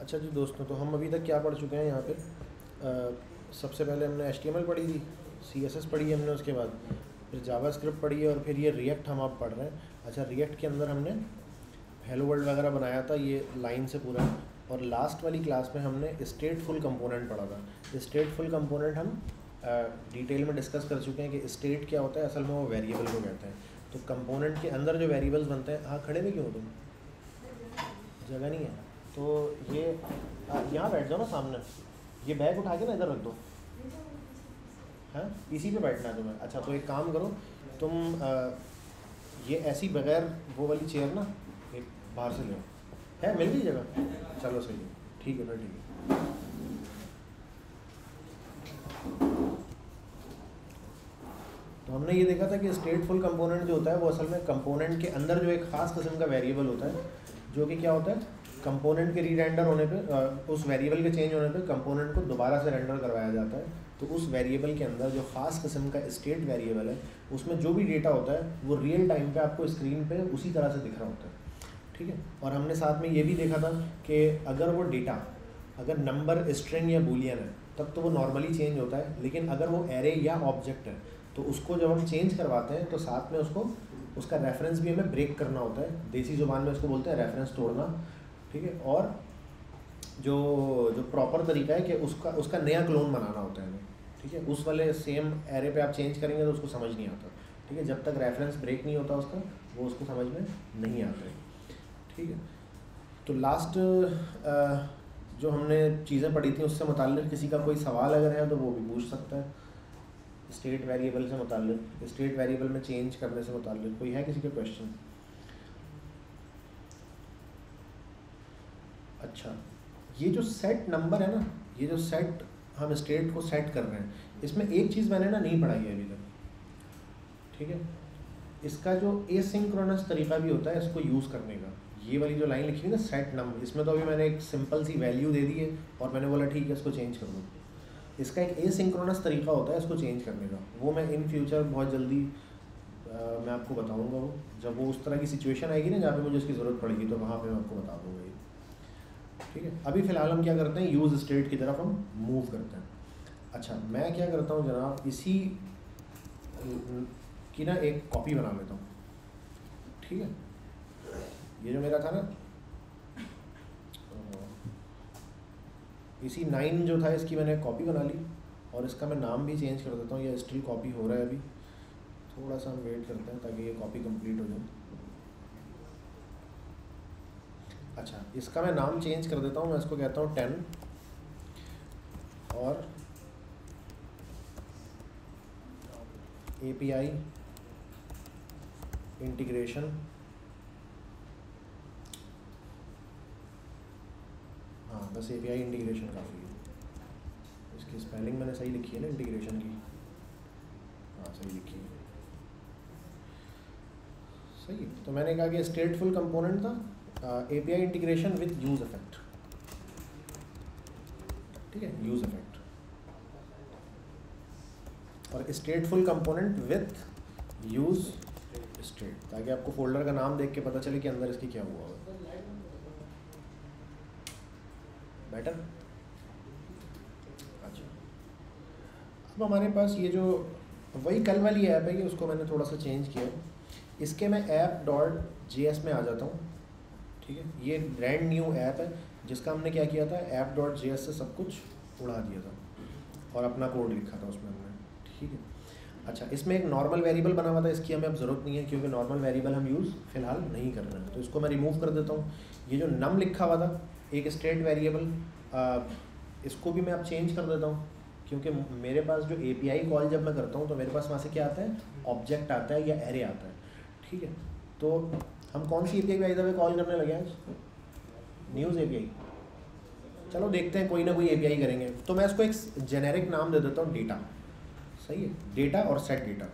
अच्छा जी दोस्तों, तो हम अभी तक क्या पढ़ चुके हैं यहाँ पे। सबसे पहले हमने HTML पढ़ी थी, CSS पढ़ी है हमने, उसके बाद फिर जावास्क्रिप्ट पढ़ी है और फिर ये रिएक्ट हम आप पढ़ रहे हैं। अच्छा, रिएक्ट के अंदर हमने हेलो वर्ल्ड वगैरह बनाया था ये लाइन से पूरा। और लास्ट वाली क्लास में हमने स्टेटफुल कंपोनेंट पढ़ा था। स्टेटफुल कंपोनेंट हम डिटेल में डिस्कस कर चुके हैं कि स्टेट क्या होता है, असल में वो वेरिएबल को कहते हैं। तो कंपोनेंट के अंदर जो वेरिएबल्स बनते हैं, हाँ खड़े भी क्यों हो तुम, जगह नहीं है तो ये यहाँ बैठ जाओ ना सामने, ये बैग उठा के ना इधर रख दो। हाँ, इसी पे बैठना है तुम्हें। अच्छा, तो एक काम करो तुम, ये ऐसी बगैर वो वाली चेयर ना एक बाहर से ले है, मिल गई जगह, चलो सही है, ठीक है फिर ठीक है। तो हमने ये देखा था कि स्टेटफुल कंपोनेंट जो होता है वो असल में कंपोनेंट के अंदर जो एक ख़ास किस्म का वेरिएबल होता है, जो कि क्या होता है, कंपोनेंट के रीरेंडर होने पे, उस वेरिएबल के चेंज होने पे कंपोनेंट को दोबारा से रेंडर करवाया जाता है। तो उस वेरिएबल के अंदर जो ख़ास किस्म का स्टेट वेरिएबल है, उसमें जो भी डेटा होता है वो रियल टाइम पे आपको स्क्रीन पे उसी तरह से दिख रहा होता है। ठीक है। और हमने साथ में ये भी देखा था कि अगर वो डेटा, अगर नंबर, स्ट्रिंग या बूलियन है तब तो वो नॉर्मली चेंज होता है, लेकिन अगर वो एरे या ऑब्जेक्ट है तो उसको जब हम चेंज करवाते हैं तो साथ में उसको, उसका रेफरेंस भी हमें ब्रेक करना होता है। देसी ज़ुबान में उसको बोलते हैं रेफरेंस तोड़ना। ठीक है। और जो प्रॉपर तरीका है कि उसका नया क्लोन बनाना होता है हमें। ठीक है। उस वाले सेम एरे पे आप चेंज करेंगे तो उसको समझ नहीं आता। ठीक है। जब तक रेफरेंस ब्रेक नहीं होता उसका, वो उसको समझ में नहीं आता है। ठीक है। तो लास्ट जो हमने चीज़ें पढ़ी थी उससे मुताल्लिक़ किसी का कोई सवाल अगर है तो वो भी पूछ सकता है। स्टेट वेरिएबल से मुताल्लिक़, स्टेट वेरिएबल में चेंज करने से मुताल्लिक़ कोई है किसी का क्वेश्चन? अच्छा, ये जो सेट नंबर है ना, ये जो सेट हम स्टेट को सेट कर रहे हैं, इसमें एक चीज़ मैंने ना नहीं पढ़ाई है अभी तक। ठीक है। इसका जो एसिंक्रोनस तरीका भी होता है इसको यूज़ करने का। ये वाली जो लाइन लिखी है ना सेट नंबर, इसमें तो अभी मैंने एक सिंपल सी वैल्यू दे दी है और मैंने बोला ठीक है इसको चेंज कर दो। इसका एक एसिंक्रोनस तरीका होता है इसको चेंज करने का, वो मैं इन फ्यूचर बहुत जल्दी मैं आपको बताऊंगा। वो जब वो उस तरह की सिचुएशन आएगी ना जहाँ पे मुझे इसकी ज़रूरत पड़ेगी तो वहाँ पे मैं आपको बता दूँगा ये। ठीक है। अभी फ़िलहाल हम क्या करते हैं, यूज़ स्टेट की तरफ हम मूव करते हैं। अच्छा, मैं क्या करता हूँ जनाब, इसी की ना एक कॉपी बना लेता हूँ। ठीक है। ये जो मेरा था ना, इसी 9 जो था इसकी मैंने कॉपी बना ली और इसका मैं नाम भी चेंज कर देता हूँ। ये स्टिल कॉपी हो रहा है अभी, थोड़ा सा हम वेट करते हैं ताकि ये कॉपी कंप्लीट हो जाए। अच्छा, इसका मैं नाम चेंज कर देता हूँ, मैं इसको कहता हूँ 10 और API इंटीग्रेशन। हाँ, बस API इंटीग्रेशन काफ़ी है। इसकी स्पेलिंग मैंने सही लिखी है ना इंटीग्रेशन की? हाँ सही लिखी है, सही है। तो मैंने कहा कि स्टेटफुल कंपोनेंट था API integration with use effect. ठीक है, यूज़ इफेक्ट और stateful component with use state, ताकि आपको फोल्डर का नाम देख के पता चले कि अंदर इसकी क्या हुआ है। बेटर। अच्छा, अब हमारे पास ये जो वही कल वाली ऐप है कि उसको मैंने थोड़ा सा चेंज किया। इसके मैं app.js में आ जाता हूँ। ठीक है। ये ब्रांड न्यू ऐप है जिसका हमने क्या किया था, app.js से सब कुछ उड़ा दिया था और अपना कोड लिखा था उसमें हमने। ठीक है। अच्छा, इसमें एक नॉर्मल वेरिएबल बना हुआ था, इसकी हमें अब ज़रूरत नहीं है क्योंकि नॉर्मल वेरिएबल हम यूज़ फ़िलहाल नहीं कर रहे हैं, तो इसको मैं रिमूव कर देता हूँ। ये जो नम लिखा हुआ था एक स्टेट वेरिएबल, इसको भी मैं अब चेंज कर देता हूँ क्योंकि मेरे पास जो API कॉल जब मैं करता हूँ तो मेरे पास वहाँ से क्या आता है, ऑब्जेक्ट आता है या एरे आता है। ठीक है। तो हम कौन सी API by the way call करने लगे आज? News API। चलो देखते हैं, कोई ना कोई API करेंगे। तो मैं इसको एक जेनेरिक नाम दे देता हूँ, डेटा। सही है, डेटा और सेट डेटा।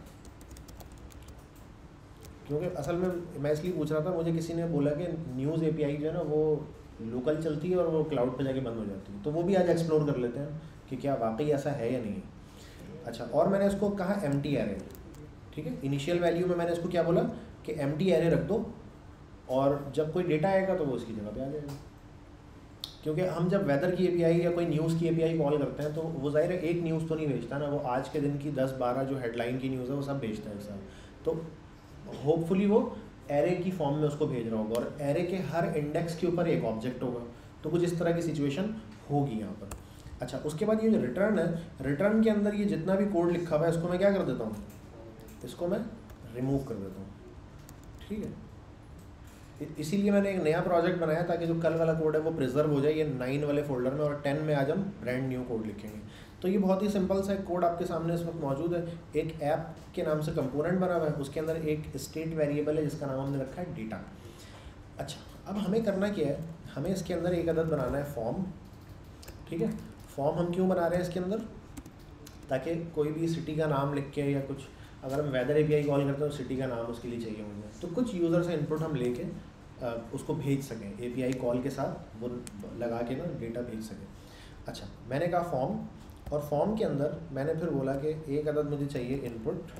क्योंकि असल में मैं इसलिए पूछ रहा था, मुझे किसी ने बोला कि न्यूज़ API जो है ना वो लोकल चलती है और वो क्लाउड पे जाके बंद हो जाती है, तो वो भी आज एक्सप्लोर कर लेते हैं कि क्या वाकई ऐसा है या नहीं। अच्छा, और मैंने इसको कहा एम्प्टी एरे। ठीक है। इनिशियल वैल्यू में मैंने इसको क्या बोला कि एम्प्टी एरे रख दो और जब कोई डेटा आएगा तो वो उसकी जगह पे आ जाएगा। क्योंकि हम जब वेदर की एपीआई या कोई न्यूज़ की एपीआई कॉल करते हैं तो वो ज़ाहिर है एक न्यूज़ तो नहीं भेजता ना, वो आज के दिन की 10-12 जो हेडलाइन की न्यूज़ है वो सब भेजता है एक साथ। तो होपफुली वो एरे की फॉर्म में उसको भेज रहा होगा और एरे के हर इंडेक्स के ऊपर एक ऑब्जेक्ट होगा। तो कुछ इस तरह की सिचुएशन होगी यहाँ पर। अच्छा, उसके बाद ये जो रिटर्न है, रिटर्न के अंदर ये जितना भी कोड लिखा हुआ है इसको मैं क्या कर देता हूँ, इसको मैं रिमूव कर देता हूँ। ठीक है, इसीलिए मैंने एक नया प्रोजेक्ट बनाया ताकि जो कल वाला कोड है वो प्रिजर्व हो जाए ये 9 वाले फोल्डर में, और 10 में आज हम ब्रांड न्यू कोड लिखेंगे। तो ये बहुत ही सिंपल सा कोड आपके सामने इस वक्त मौजूद है। एक ऐप के नाम से कंपोनेंट बना हुआ है, उसके अंदर एक स्टेट वेरिएबल है जिसका नाम हमने रखा है डेटा। अच्छा, अब हमें करना क्या है, हमें इसके अंदर एक अदद बनाना है फॉर्म। ठीक है, फॉर्म हम क्यों बना रहे हैं इसके अंदर, ताकि कोई भी सिटी का नाम लिख के या कुछ, अगर हम वेदर एपीआई कॉल करते हैं तो सिटी का नाम उसके लिए चाहिए मुझे, तो कुछ यूज़र से इनपुट हम लेके उसको भेज सकें एपीआई कॉल के साथ, वो लगा के ना डेटा भेज सकें। अच्छा, मैंने कहा फॉर्म, और फॉर्म के अंदर मैंने फिर बोला कि एक अदद मुझे चाहिए इनपुट।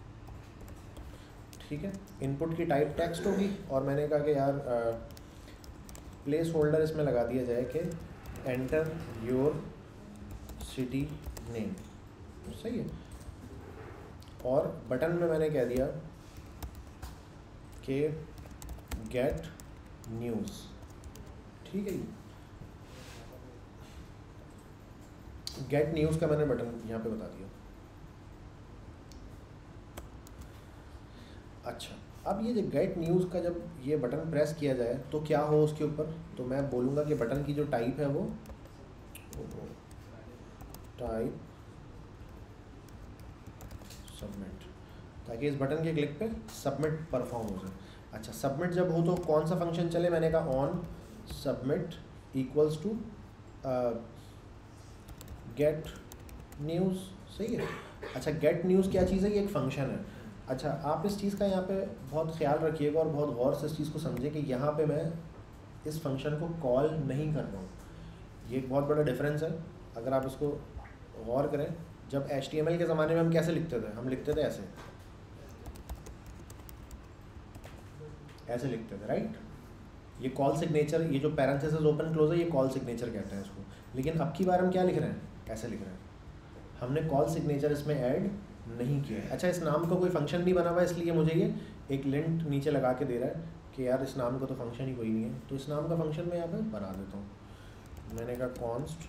ठीक है, इनपुट की टाइप टेक्स्ट होगी, और मैंने कहा कि यार प्लेस होल्डर इसमें लगा दिया जाए कि एंटर योर सिटी नेम। सही है, और बटन में मैंने कह दिया कि गेट न्यूज़। ठीक है, गेट न्यूज़ का मैंने बटन यहाँ पे बता दिया। अच्छा, अब ये जो गेट न्यूज़ का जब ये बटन प्रेस किया जाए तो क्या हो उसके ऊपर, तो मैं बोलूँगा कि बटन की जो टाइप है वो टाइप सबमिट, ताकि इस बटन के क्लिक पे सबमिट परफॉर्म हो जाए। अच्छा, सबमिट जब हो तो कौन सा फंक्शन चले, मैंने कहा on submit equals to get news. सही है। अच्छा, गेट न्यूज़ क्या चीज़ है, ये एक फंक्शन है। अच्छा, आप इस चीज़ का यहाँ पे बहुत ख्याल रखिएगा और बहुत गौर से इस चीज़ को समझें कि यहाँ पे मैं इस फंक्शन को कॉल नहीं कर रहा हूँ। ये एक बहुत बड़ा डिफरेंस है, अगर आप इसको गौर करें। जब HTML के ज़माने में हम कैसे लिखते थे, हम लिखते थे ऐसे, ऐसे लिखते थे, राइट। ये कॉल सिग्नेचर, ये जो पैरेंथेसिस ओपन क्लोज है, ये कॉल सिग्नेचर कहते हैं इसको। लेकिन अब की बार हम क्या लिख रहे हैं, ऐसे लिख रहे हैं। हमने कॉल सिग्नेचर इसमें ऐड नहीं किया है। अच्छा, इस नाम का कोई फंक्शन नहीं बना हुआ है, इसलिए मुझे ये एक लिंट नीचे लगा के दे रहा है कि यार इस नाम का तो फंक्शन ही कोई नहीं है। तो इस नाम का फंक्शन मैं यहाँ पे बना देता हूँ। मैंने कहा कॉन्स्ट,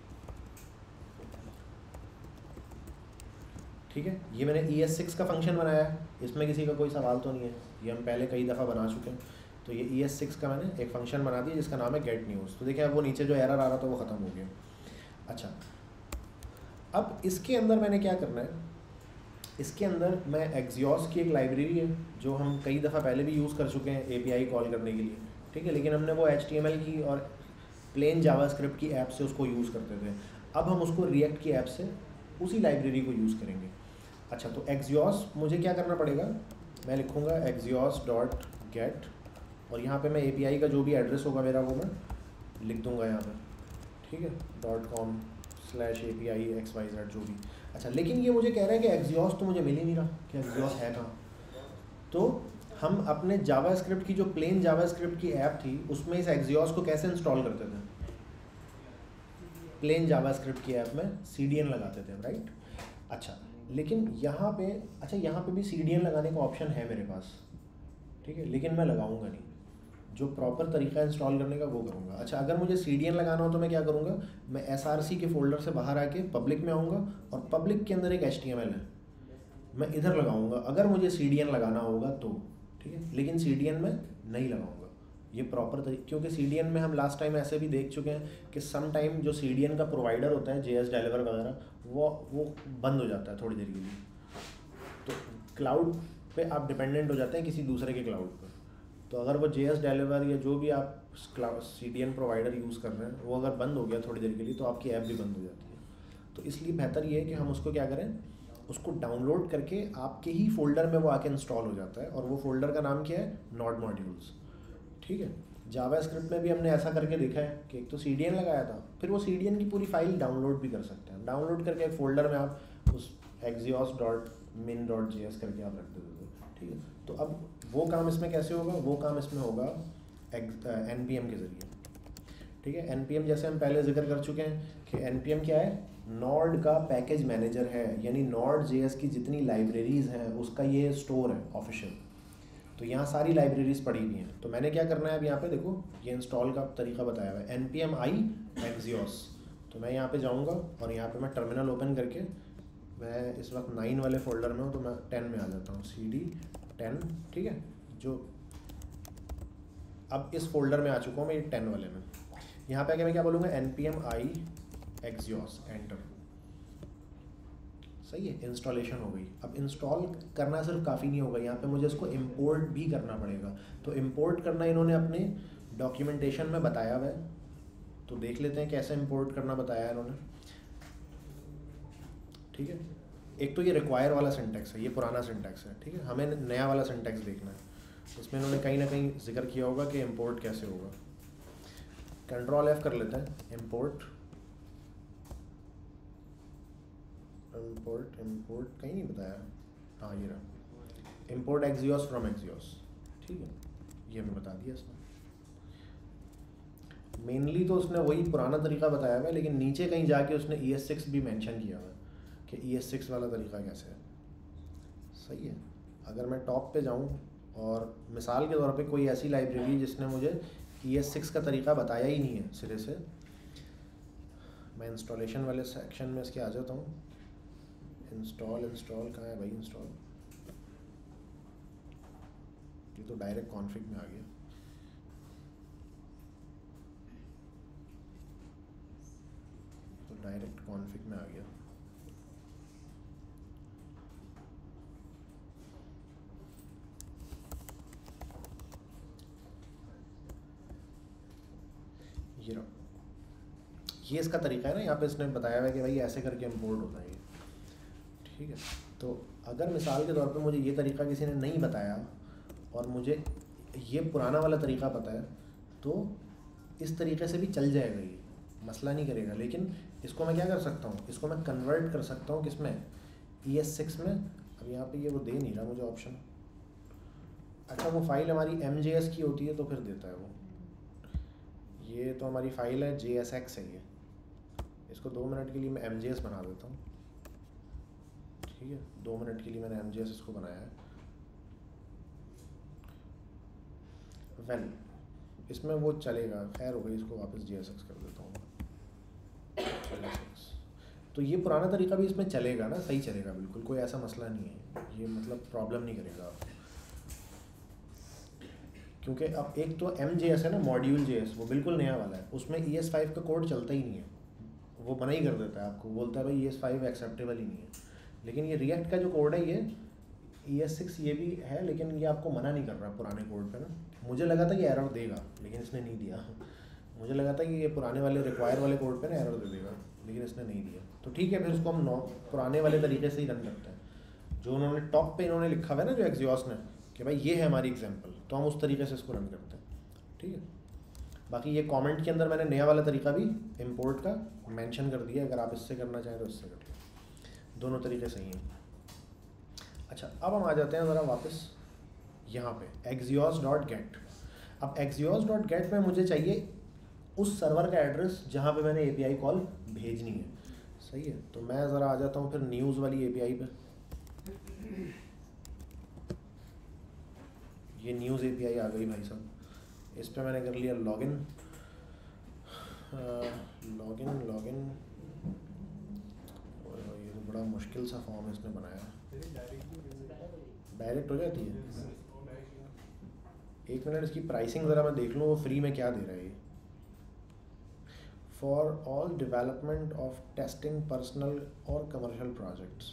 ठीक है। ये मैंने ES6 का फंक्शन बनाया है, इसमें किसी का कोई सवाल तो नहीं है, ये हम पहले कई दफ़ा बना चुके हैं। तो ये ES6 का मैंने एक फ़ंक्शन बना दिया जिसका नाम है गेट न्यूज़। तो देखिए, अब वो नीचे जो एरर आ रहा था वो ख़त्म हो गया। अच्छा, अब इसके अंदर मैंने क्या करना है, इसके अंदर मैं एक्सियोस की एक लाइब्रेरी है जो हम कई दफ़ा पहले भी यूज़ कर चुके हैं API कॉल करने के लिए, ठीक है। लेकिन हमने वो HTML की और प्लेन जावास्क्रिप्ट की ऐप से उसको यूज़ करते थे। अब हम उसको रिएक्ट की ऐप से उसी लाइब्रेरी को यूज़ करेंगे। अच्छा, तो एक्सियोस मुझे क्या करना पड़ेगा, मैं लिखूँगा exyos.get, और यहाँ पे मैं API का जो भी एड्रेस होगा मेरा वो मैं लिख दूँगा यहाँ पर, ठीक है, .com/API XYZ जो भी। अच्छा, लेकिन ये मुझे कह रहा है कि एक्सियोस तो मुझे मिल ही नहीं रहा कि एक्सियोस है कहाँ। तो हम अपने जावास्क्रिप्ट की जो प्लेन जावास्क्रिप्ट की ऐप थी उसमें इस एक्सियोस को कैसे इंस्टॉल करते थे, प्लेन जावास्क्रिप्ट की ऐप में CDN लगाते थे, राइट। अच्छा, लेकिन यहाँ पे, अच्छा यहाँ पे भी CDN लगाने का ऑप्शन है मेरे पास, ठीक है, लेकिन मैं लगाऊंगा नहीं। जो प्रॉपर तरीका इंस्टॉल करने का वो करूँगा। अच्छा, अगर मुझे CDN लगाना हो तो मैं क्या करूँगा, मैं SRC के फोल्डर से बाहर आके पब्लिक में आऊँगा और पब्लिक के अंदर एक HTML है, मैं इधर लगाऊँगा अगर मुझे CDN लगाना होगा तो, ठीक है। लेकिन CDN में नहीं लगाऊँगा, ये प्रॉपर तरीके, क्योंकि CDN में हम लास्ट टाइम ऐसे भी देख चुके हैं कि सम टाइम जो CDN का प्रोवाइडर होता है JS डेलीवर वगैरह, वो बंद हो जाता है थोड़ी देर के लिए। तो क्लाउड पे आप डिपेंडेंट हो जाते हैं किसी दूसरे के क्लाउड पर। तो अगर वो JS डेलीवर या जो भी आप CDN प्रोवाइडर यूज़ कर रहे हैं वो अगर बंद हो गया थोड़ी देर के लिए तो आपकी ऐप भी बंद हो जाती है। तो इसलिए बेहतर ये है कि हम उसको क्या करें, उसको डाउनलोड करके आपके ही फोल्डर में वो आके इंस्टॉल हो जाता है, और वो फोल्डर का नाम क्या है, नोड मॉड्यूल्स, ठीक है। जावास्क्रिप्ट में भी हमने ऐसा करके देखा है कि एक तो CDN लगाया था, फिर वो CDN की पूरी फाइल डाउनलोड भी कर सकते हैं। डाउनलोड करके एक फ़ोल्डर में आप उस exyos.min.js करके आप रख देते हो, ठीक है। तो अब वो काम इसमें कैसे होगा, वो काम इसमें होगा NPM के ज़रिए, ठीक है। npm जैसे हम पहले जिक्र कर चुके हैं कि npm क्या है, नॉड का पैकेज मैनेजर है, यानी नॉड जेएस की जितनी लाइब्रेरीज़ हैं उसका ये स्टोर है ऑफिशियल। तो यहाँ सारी लाइब्रेरीज पड़ी हुई हैं। तो मैंने क्या करना है अब यहाँ पे देखो, ये इंस्टॉल का तरीका बताया हुआ है npm i axios। तो मैं यहाँ पे जाऊँगा और यहाँ पे मैं टर्मिनल ओपन करके, मैं इस वक्त 9 वाले फोल्डर में हूँ तो मैं 10 में आ जाता हूँ, cd 10, ठीक है। जो अब इस फोल्डर में आ चुका हूँ मैं, ये 10 वाले में। यहाँ पे आके मैं क्या बोलूँगा, npm i axios, एंटर। सही है, इंस्टॉलेशन हो गई। अब इंस्टॉल करना सिर्फ काफ़ी नहीं होगा, यहाँ पे मुझे इसको इंपोर्ट भी करना पड़ेगा। तो इंपोर्ट करना इन्होंने अपने डॉक्यूमेंटेशन में बताया हुआ है, तो देख लेते हैं कैसे इंपोर्ट करना बताया है इन्होंने। ठीक है, एक तो ये रिक्वायर वाला सिंटैक्स है, ये पुराना सिंटैक्स है, ठीक है। हमें नया वाला सिंटैक्स देखना है, इसमें इन्होंने कहीं ना कहीं जिक्र किया होगा कि इंपोर्ट कैसे होगा। कंट्रोल F कर लेते हैं, इंपोर्ट कहीं नहीं बताया, हाँ ये रहा, इंपोर्ट Axios फ्रॉम Axios, ठीक है, ये हमें बता दिया इसने। मेनली तो उसने वही पुराना तरीका बताया हुआ है, लेकिन नीचे कहीं जाके उसने ES6 भी मेंशन किया हुआ है कि ES6 वाला तरीका कैसे है। सही है, अगर मैं टॉप पे जाऊँ और मिसाल के तौर पे कोई ऐसी लाइब्रेरी जिसने मुझे ES6 का तरीका बताया ही नहीं है सिरे से, मैं इंस्टॉलेशन वाले सेक्शन में इसके आ जाता हूँ। इंस्टॉल कहाँ है भाई, इंस्टॉल, ये तो डायरेक्ट कॉन्फ़िग में आ गया। तो डायरेक्ट कॉन्फ़िग में आ गया। ये रहा, ये इसका तरीका है ना, यहाँ पे इसने बताया हुआ है कि भाई ऐसे करके इंपोर्ट होता है ये, ठीक है। तो अगर मिसाल के तौर पे मुझे ये तरीका किसी ने नहीं बताया और मुझे ये पुराना वाला तरीका पता है, तो इस तरीके से भी चल जाएगा, ये मसला नहीं करेगा। लेकिन इसको मैं क्या कर सकता हूँ, इसको मैं कन्वर्ट कर सकता हूँ किसमें, ES6 में। अब यहाँ पे ये वो दे नहीं रहा मुझे ऑप्शन। अच्छा, वो फाइल हमारी MJS की होती है तो फिर देता है वो। ये तो हमारी फाइल है JSX है ये, इसको 2 मिनट के लिए मैं MJS बना देता हूँ, ठीक है। 2 मिनट के लिए मैंने MJS इसको बनाया है। वेल इसमें वो चलेगा, खैर हो गई, इसको वापस JSX कर देता हूँ। तो ये पुराना तरीका भी इसमें चलेगा ना, सही चलेगा बिल्कुल, कोई ऐसा मसला नहीं है, ये मतलब प्रॉब्लम नहीं करेगा आपको। क्योंकि अब एक तो MJS है ना, मॉड्यूल JS, वो बिल्कुल नया वाला है, उसमें ES5 का कोड चलता ही नहीं है, वो मना ही कर देता है आपको, बोलता है भाई ES5 एक्सेप्टेबल ही नहीं है। लेकिन ये रिएक्ट का जो कोड है, ये ES6 ये भी है, लेकिन ये आपको मना नहीं कर रहा पुराने कोड पे ना। मुझे लगा था कि एरर देगा, लेकिन इसने नहीं दिया। मुझे लगा था कि ये पुराने वाले रिक्वायर वाले कोड पे ना एरर दे देगा, लेकिन इसने नहीं दिया। तो ठीक है, फिर इसको हम पुराने वाले तरीके से ही रन करते हैं, जो उन्होंने टॉप पे इन्होंने लिखा हुआ है ना, जो Axios ने, कि भाई ये है हमारी एग्जाम्पल, तो हम उस तरीके से इसको रन करते हैं, ठीक है। बाकी ये कमेंट के अंदर मैंने नया वाला तरीका भी इंपोर्ट का मेंशन कर दिया, अगर आप इससे करना चाहें तो इससे कर लो, दोनों तरीके सही हैं। अच्छा, अब हम आ जाते हैं ज़रा वापस यहाँ पे axios.get। अब axios.get में मुझे चाहिए उस सर्वर का एड्रेस जहाँ पे मैंने API कॉल भेजनी है, सही है। तो मैं ज़रा आ जाता हूँ फिर न्यूज़ वाली API पे। ये न्यूज़ API आ गई भाई साहब, इस पर मैंने कर लिया लॉगिन। ये तो बड़ा मुश्किल सा फॉर्म इसने बनाया, डायरेक्ट हो जाती है। एक मिनट, इसकी प्राइसिंग ज़रा मैं देख लूँ वो फ्री में क्या दे रहा है ये। For all development of testing personal और commercial projects,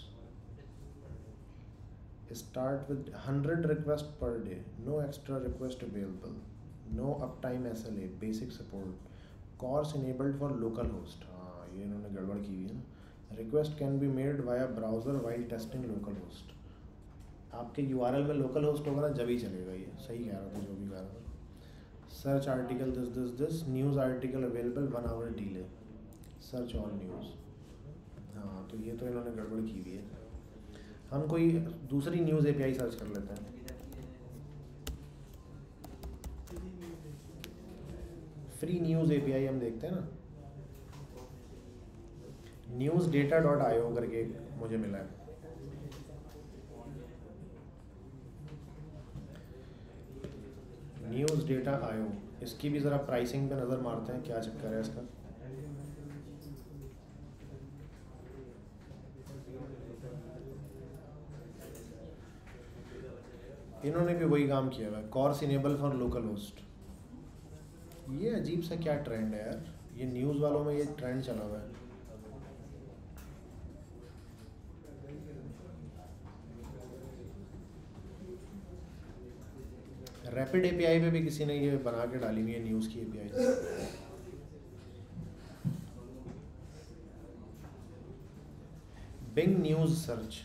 start with 100 request पर day, no extra request available, no uptime SLA, basic support, CORS enabled for local host. हाँ, ये इन्होंने गड़बड़ की हुई है ना। Request can be made via browser while testing local host. आपके URL में लोकल होस्ट होगा ना, जब ही चलेगा ये, सही कह रहा था जो भी कह रहा था। Search article this news article available 1 hour delay, search all news. हाँ, तो ये तो इन्होंने गड़बड़ की हुई है। हम कोई दूसरी न्यूज़ API सर्च कर लेते हैं। फ्री न्यूज़ एपीआई हम देखते हैं ना, newsdata.io करके मुझे मिला है। newsdata.io, इसकी भी ज़रा प्राइसिंग पे नज़र मारते हैं, क्या चक्कर है इसका। इन्होंने भी वही काम किया हुआ है, CORS enable for local host. ये अजीब सा क्या ट्रेंड है यार, ये न्यूज़ वालों में ये ट्रेंड चला हुआ है। रैपिड एपीआई पे भी किसी ने ये बना के डाली हुई है न्यूज़ की एपीआई। बिंग न्यूज़ सर्च,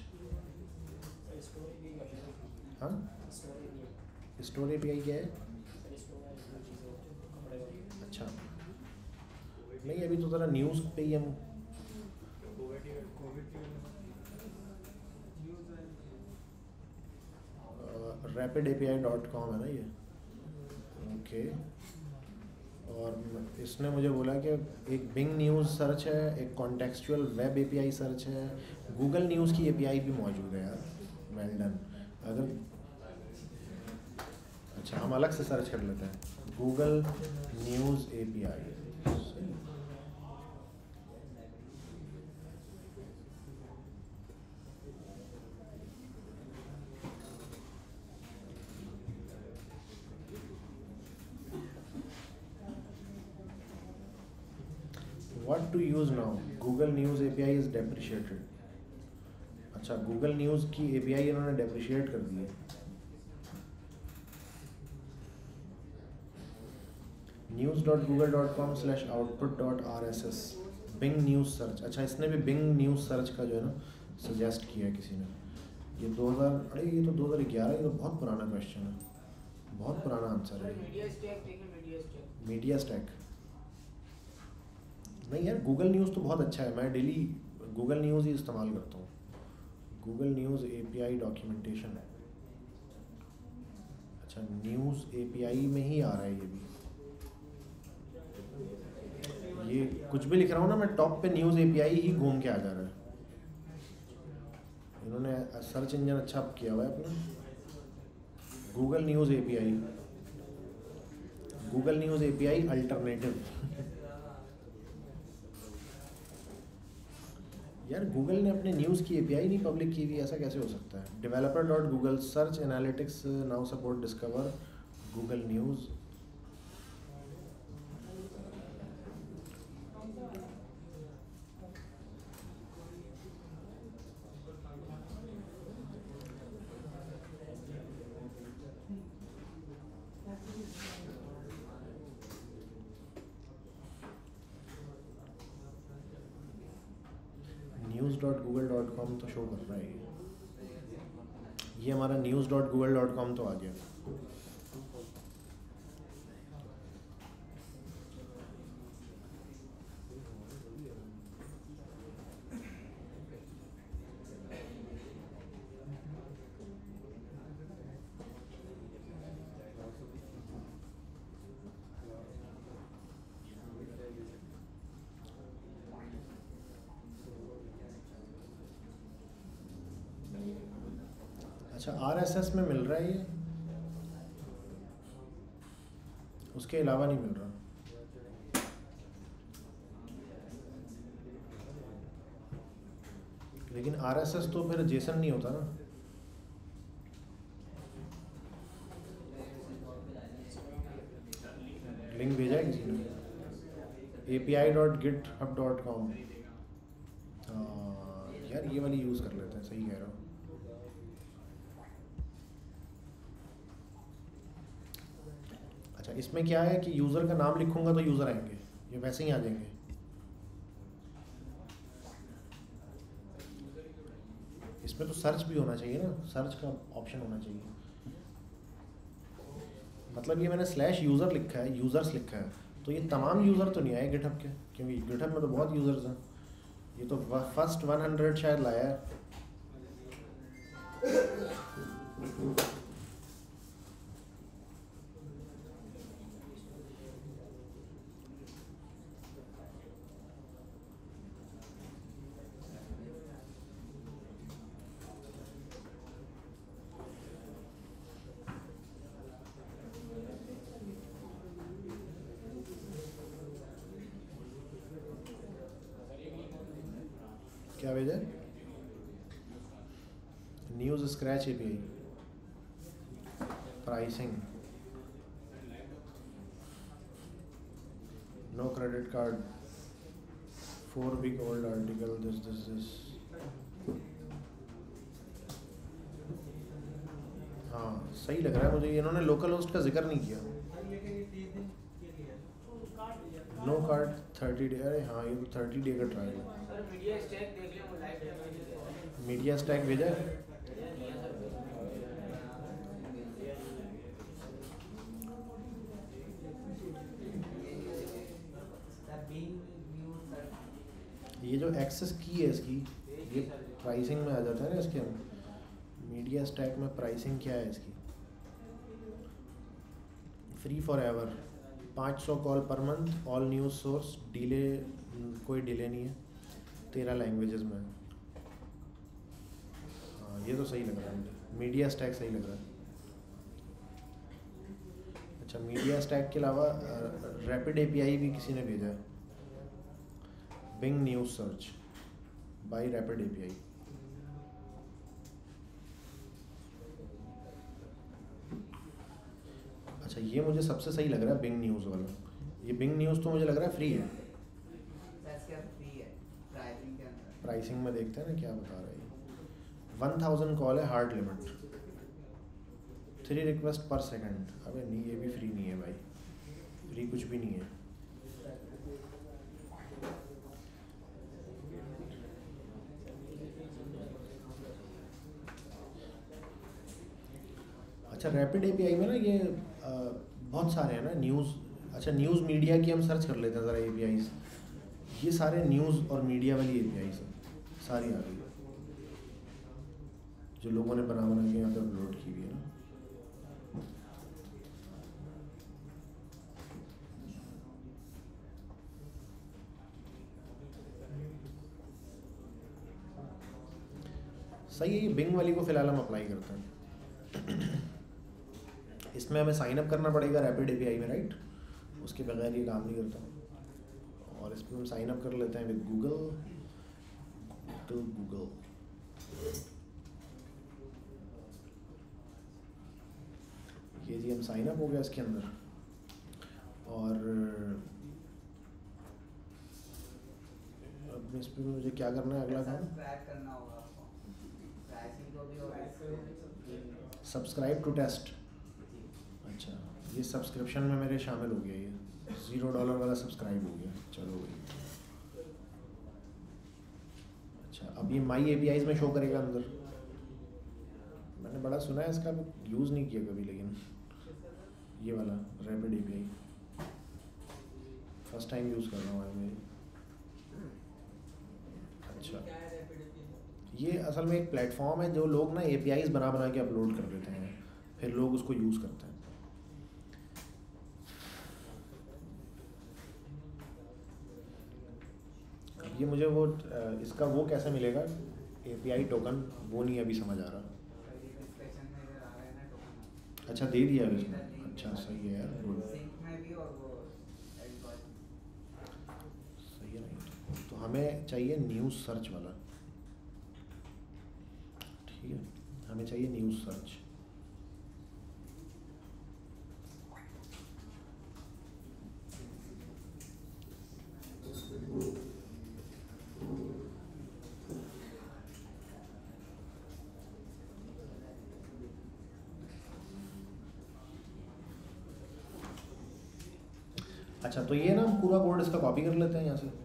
हाँ स्टोर एपीआई क्या है? अच्छा नहीं, अभी तो ज़रा न्यूज़ पे ही हम rapidAPI.com है ना ये, ओके। और इसने मुझे बोला कि एक बिंग न्यूज़ सर्च है, एक कॉन्टेक्सचुअल वेब एपीआई सर्च है, गूगल न्यूज़ की एपीआई भी मौजूद है यार। Well done. अगर अच्छा हम अलग से सर्च कर लेते हैं, Google news API. What to use now? Google News API is depreciated. अच्छा गूगल न्यूज़ की एपीआई इन्होंने डेप्रिशिएट कर दी है। news.google.com/output.rss Bing news search. अच्छा इसने भी बिंग न्यूज़ सर्च का जो है ना सजेस्ट किया है किसी ने। ये 2000, अरे ये तो 2011, ये तो बहुत पुराना क्वेश्चन है, बहुत पुराना आंसर है। मीडिया स्टैक नहीं यार, गूगल न्यूज़ तो बहुत अच्छा है, मैं डेली गूगल न्यूज़ ही इस्तेमाल करता हूँ। गूगल न्यूज़ एपीआई डॉक्यूमेंटेशन है। अच्छा न्यूज़ एपीआई में ही आ रहा है ये भी। ये कुछ भी लिख रहा हूँ ना मैं, टॉप पे न्यूज़ एपीआई ही घूम के आ जा रहा है। इन्होंने सर्च इंजन अच्छा किया हुआ है अपना। Google news API, Google news API alternative. यार गूगल ने अपने न्यूज़ की एपीआई नहीं पब्लिक की हुई, ऐसा कैसे हो सकता है? developer.google search analytics now support discover Google news. news.google.com तो शो कर रहा है ये हमारा news.google.com तो आ गया। अच्छा आरएसएस में मिल रहा है ये, उसके अलावा नहीं मिल रहा। लेकिन आरएसएस तो फिर जेसन नहीं होता ना। लिंक भेजा है किसी ने? api.github.com। यार ये वाली यूज़ कर लेते हैं, सही कह रहा हूँ। अच्छा इसमें क्या है कि यूज़र का नाम लिखूंगा तो यूज़र आएंगे, ये वैसे ही आ जाएंगे। इसमें तो सर्च भी होना चाहिए ना, सर्च का ऑप्शन होना चाहिए। मतलब ये मैंने /यूज़र लिखा है, यूज़र्स लिखा है, तो ये तमाम यूज़र तो नहीं आए गिटहब के, क्योंकि गिटहब में तो बहुत यूज़र्स हैं। ये तो फर्स्ट 100 शायद लाया है। क्या भेजा है? News scratch API, pricing, no credit card, 4 week old article, this. हाँ सही लग रहा है मुझे, इन्होंने लोकल होस्ट का जिक्र नहीं किया। नो कार्ड 30 डे, अरे हाँ ये तो 30 डे का ट्रायल है। मीडिया स्टैक भेजा है? ये जो एक्सेस की है इसकी, ये प्राइसिंग में आ जाता है ना इसके अंदर। मीडिया स्टैक में प्राइसिंग क्या है इसकी? Free forever, 500 call per month, all news source, delay कोई डिले नहीं है, 13 लैंग्वेजेस में। हाँ ये तो सही लग रहा है मुझे, मीडिया स्टैक सही लग रहा है। अच्छा मीडिया स्टैक के अलावा रैपिड एपीआई भी किसी ने भेजा है, Bing news search by rapid API. अच्छा ये मुझे सबसे सही लग रहा है बिंग न्यूज़ वाला। ये बिंग न्यूज़ तो मुझे लग रहा है फ्री है। प्राइसिंग में देखते हैं ना क्या बता रहा है। 1000 कॉल है, hard limit, 3 request per second. अबे नहीं ये भी फ्री नहीं है भाई, फ्री कुछ भी नहीं है। अच्छा रैपिड एपीआई में ना ये बहुत सारे हैं ना न्यूज़। अच्छा न्यूज़ मीडिया की हम सर्च कर लेते हैं ज़रा एपीआईज। ये सारे न्यूज़ और मीडिया वाली एपीआईज हैं, सारी आ गई जो लोगों ने बना के यहाँ पे अपलोड की हुई है ना। सही है, ये बिंग वाली को फ़िलहाल हम अप्लाई करते हैं। इसमें हमें साइन अप करना पड़ेगा रैपिड एपीआई में, राइट? उसके बगैर ये काम नहीं करता। और इसमें हम साइन अप कर लेते हैं विद गूगल, टू गूगल। ये जी हम साइन अप हो गया इसके अंदर। और अब इस पर मुझे क्या करना है अगला काम? Subscribe to test. अच्छा ये सब्सक्रिप्शन में मेरे शामिल हो गया, ये $0 वाला सब्सक्राइब हो गया। चलो भाई। अच्छा अब ये माई एपीआईज में शो करेगा अंदर। मैंने बड़ा सुना है इसका, यूज़ नहीं किया कभी, लेकिन ये वाला rapid API first time use कर रहा हूँ मैं। अच्छा ये असल में एक प्लेटफॉर्म है जो लोग ना एपीआईज बना के अपलोड कर देते हैं, फिर लोग उसको यूज़ करते हैं। ये मुझे वो इसका वो कैसे मिलेगा एपीआई टोकन, वो नहीं अभी समझ आ रहा। अच्छा दे दिया है इसने, अच्छा सही है यार, गुड, सही है। नहीं तो हमें चाहिए न्यूज़ सर्च वाला, ठीक है, हमें चाहिए न्यूज़ सर्च। अच्छा तो ये ना हम पूरा कोड इसका कॉपी कर लेते हैं यहाँ से।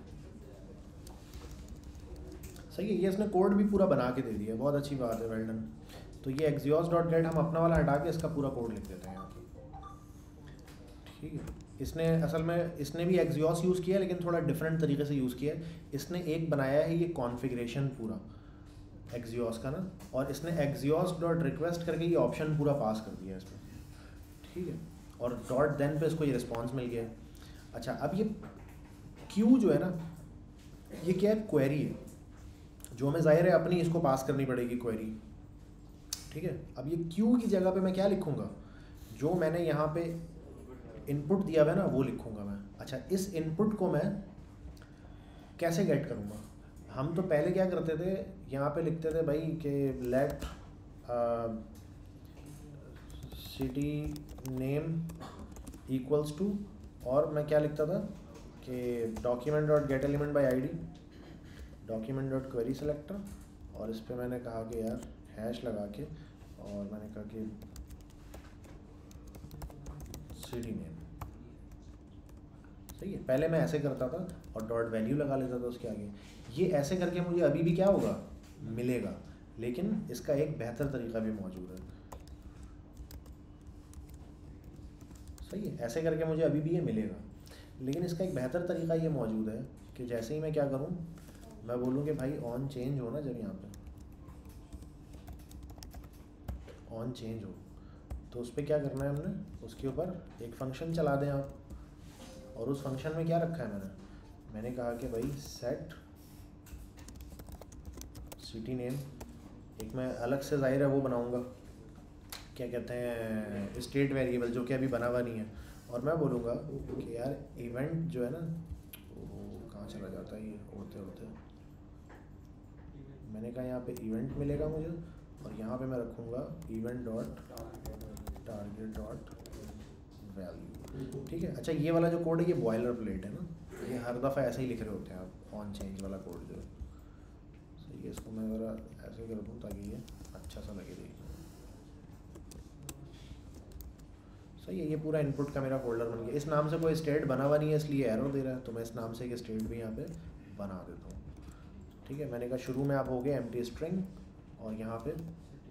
सही है, ये इसने कोड भी पूरा बना के दे दिया, बहुत अच्छी बात है, वेल डन। तो ये exhaust.get हम अपना वाला हटा के इसका पूरा कोड लिख देते हैं यहाँ पे, ठीक है। इसने असल में इसने भी exhaust यूज़ किया लेकिन थोड़ा डिफरेंट तरीके से यूज़ किया है। इसने एक बनाया है ये कॉन्फ़िगरेशन पूरा exhaust का ना, और इसने exhaust.request करके ये ऑप्शन पूरा पास कर दिया इसमें, ठीक है। और .then पे इसको ये रिस्पॉन्स मिल गया। अच्छा अब ये क्यू जो है ना, ये क्या है, क्वेरी है जो हमें ज़ाहिर है अपनी इसको पास करनी पड़ेगी क्वेरी, ठीक है। अब ये क्यू की जगह पे मैं क्या लिखूँगा, जो मैंने यहाँ पे इनपुट दिया हुआ है ना वो लिखूँगा मैं। अच्छा इस इनपुट को मैं कैसे गेट करूँगा, हम तो पहले क्या करते थे, यहाँ पे लिखते थे भाई कि let city name equals to, और मैं क्या लिखता था कि document dot get element by I D, document dot query selector, और इस पर मैंने कहा कि यार हैश लगा के, और मैंने कहा कि सिटी नेम। सही है, पहले मैं ऐसे करता था और डॉट वैल्यू लगा लेता था उसके आगे। ये ऐसे करके मुझे अभी भी क्या होगा, मिलेगा, लेकिन इसका एक बेहतर तरीका भी मौजूद है। सही है, ऐसे करके मुझे अभी भी ये मिलेगा, लेकिन इसका एक बेहतर तरीका ये मौजूद है कि जैसे ही मैं क्या करूँ, मैं बोलूँ कि भाई ऑन चेंज हो ना, जब यहाँ पे ऑन चेंज हो, तो उस पर क्या करना है हमने, उसके ऊपर एक फंक्शन चला दें आप, और उस फंक्शन में क्या रखा है मैंने कहा कि भाई सेट सिटी नेम, एक मैं अलग से जाहिर है वो बनाऊंगा, क्या कहते हैं, स्टेट वेरिएबल, जो कि अभी बना हुआ नहीं है, और मैं बोलूँगा कि यार इवेंट जो है ना, वो कहाँ चला जाता है ये होते होते, मैंने कहा यहाँ पे इवेंट मिलेगा मुझे, और यहाँ पे मैं रखूँगा event dot target dot value. ठीक है, अच्छा ये वाला जो कोड है ये बॉयलर प्लेट है ना, ये हर दफ़ा ऐसे ही लिख रहे होते हैं आप, ऑन चेंज वाला कोड जो है। सही है, इसको मैं ज़रा ऐसे कर दूँ ताकि ये अच्छा सा लगे देखने। सही है, ये पूरा इनपुट का मेरा फोल्डर बन गया। इस नाम से कोई स्टेट बना हुआ नहीं है इसलिए एरर दे रहा है, तो मैं इस नाम से एक स्टेट भी यहाँ पे बना देता हूँ। ठीक है, मैंने कहा शुरू में आप हो गए एम्प्टी स्ट्रिंग, और यहाँ पे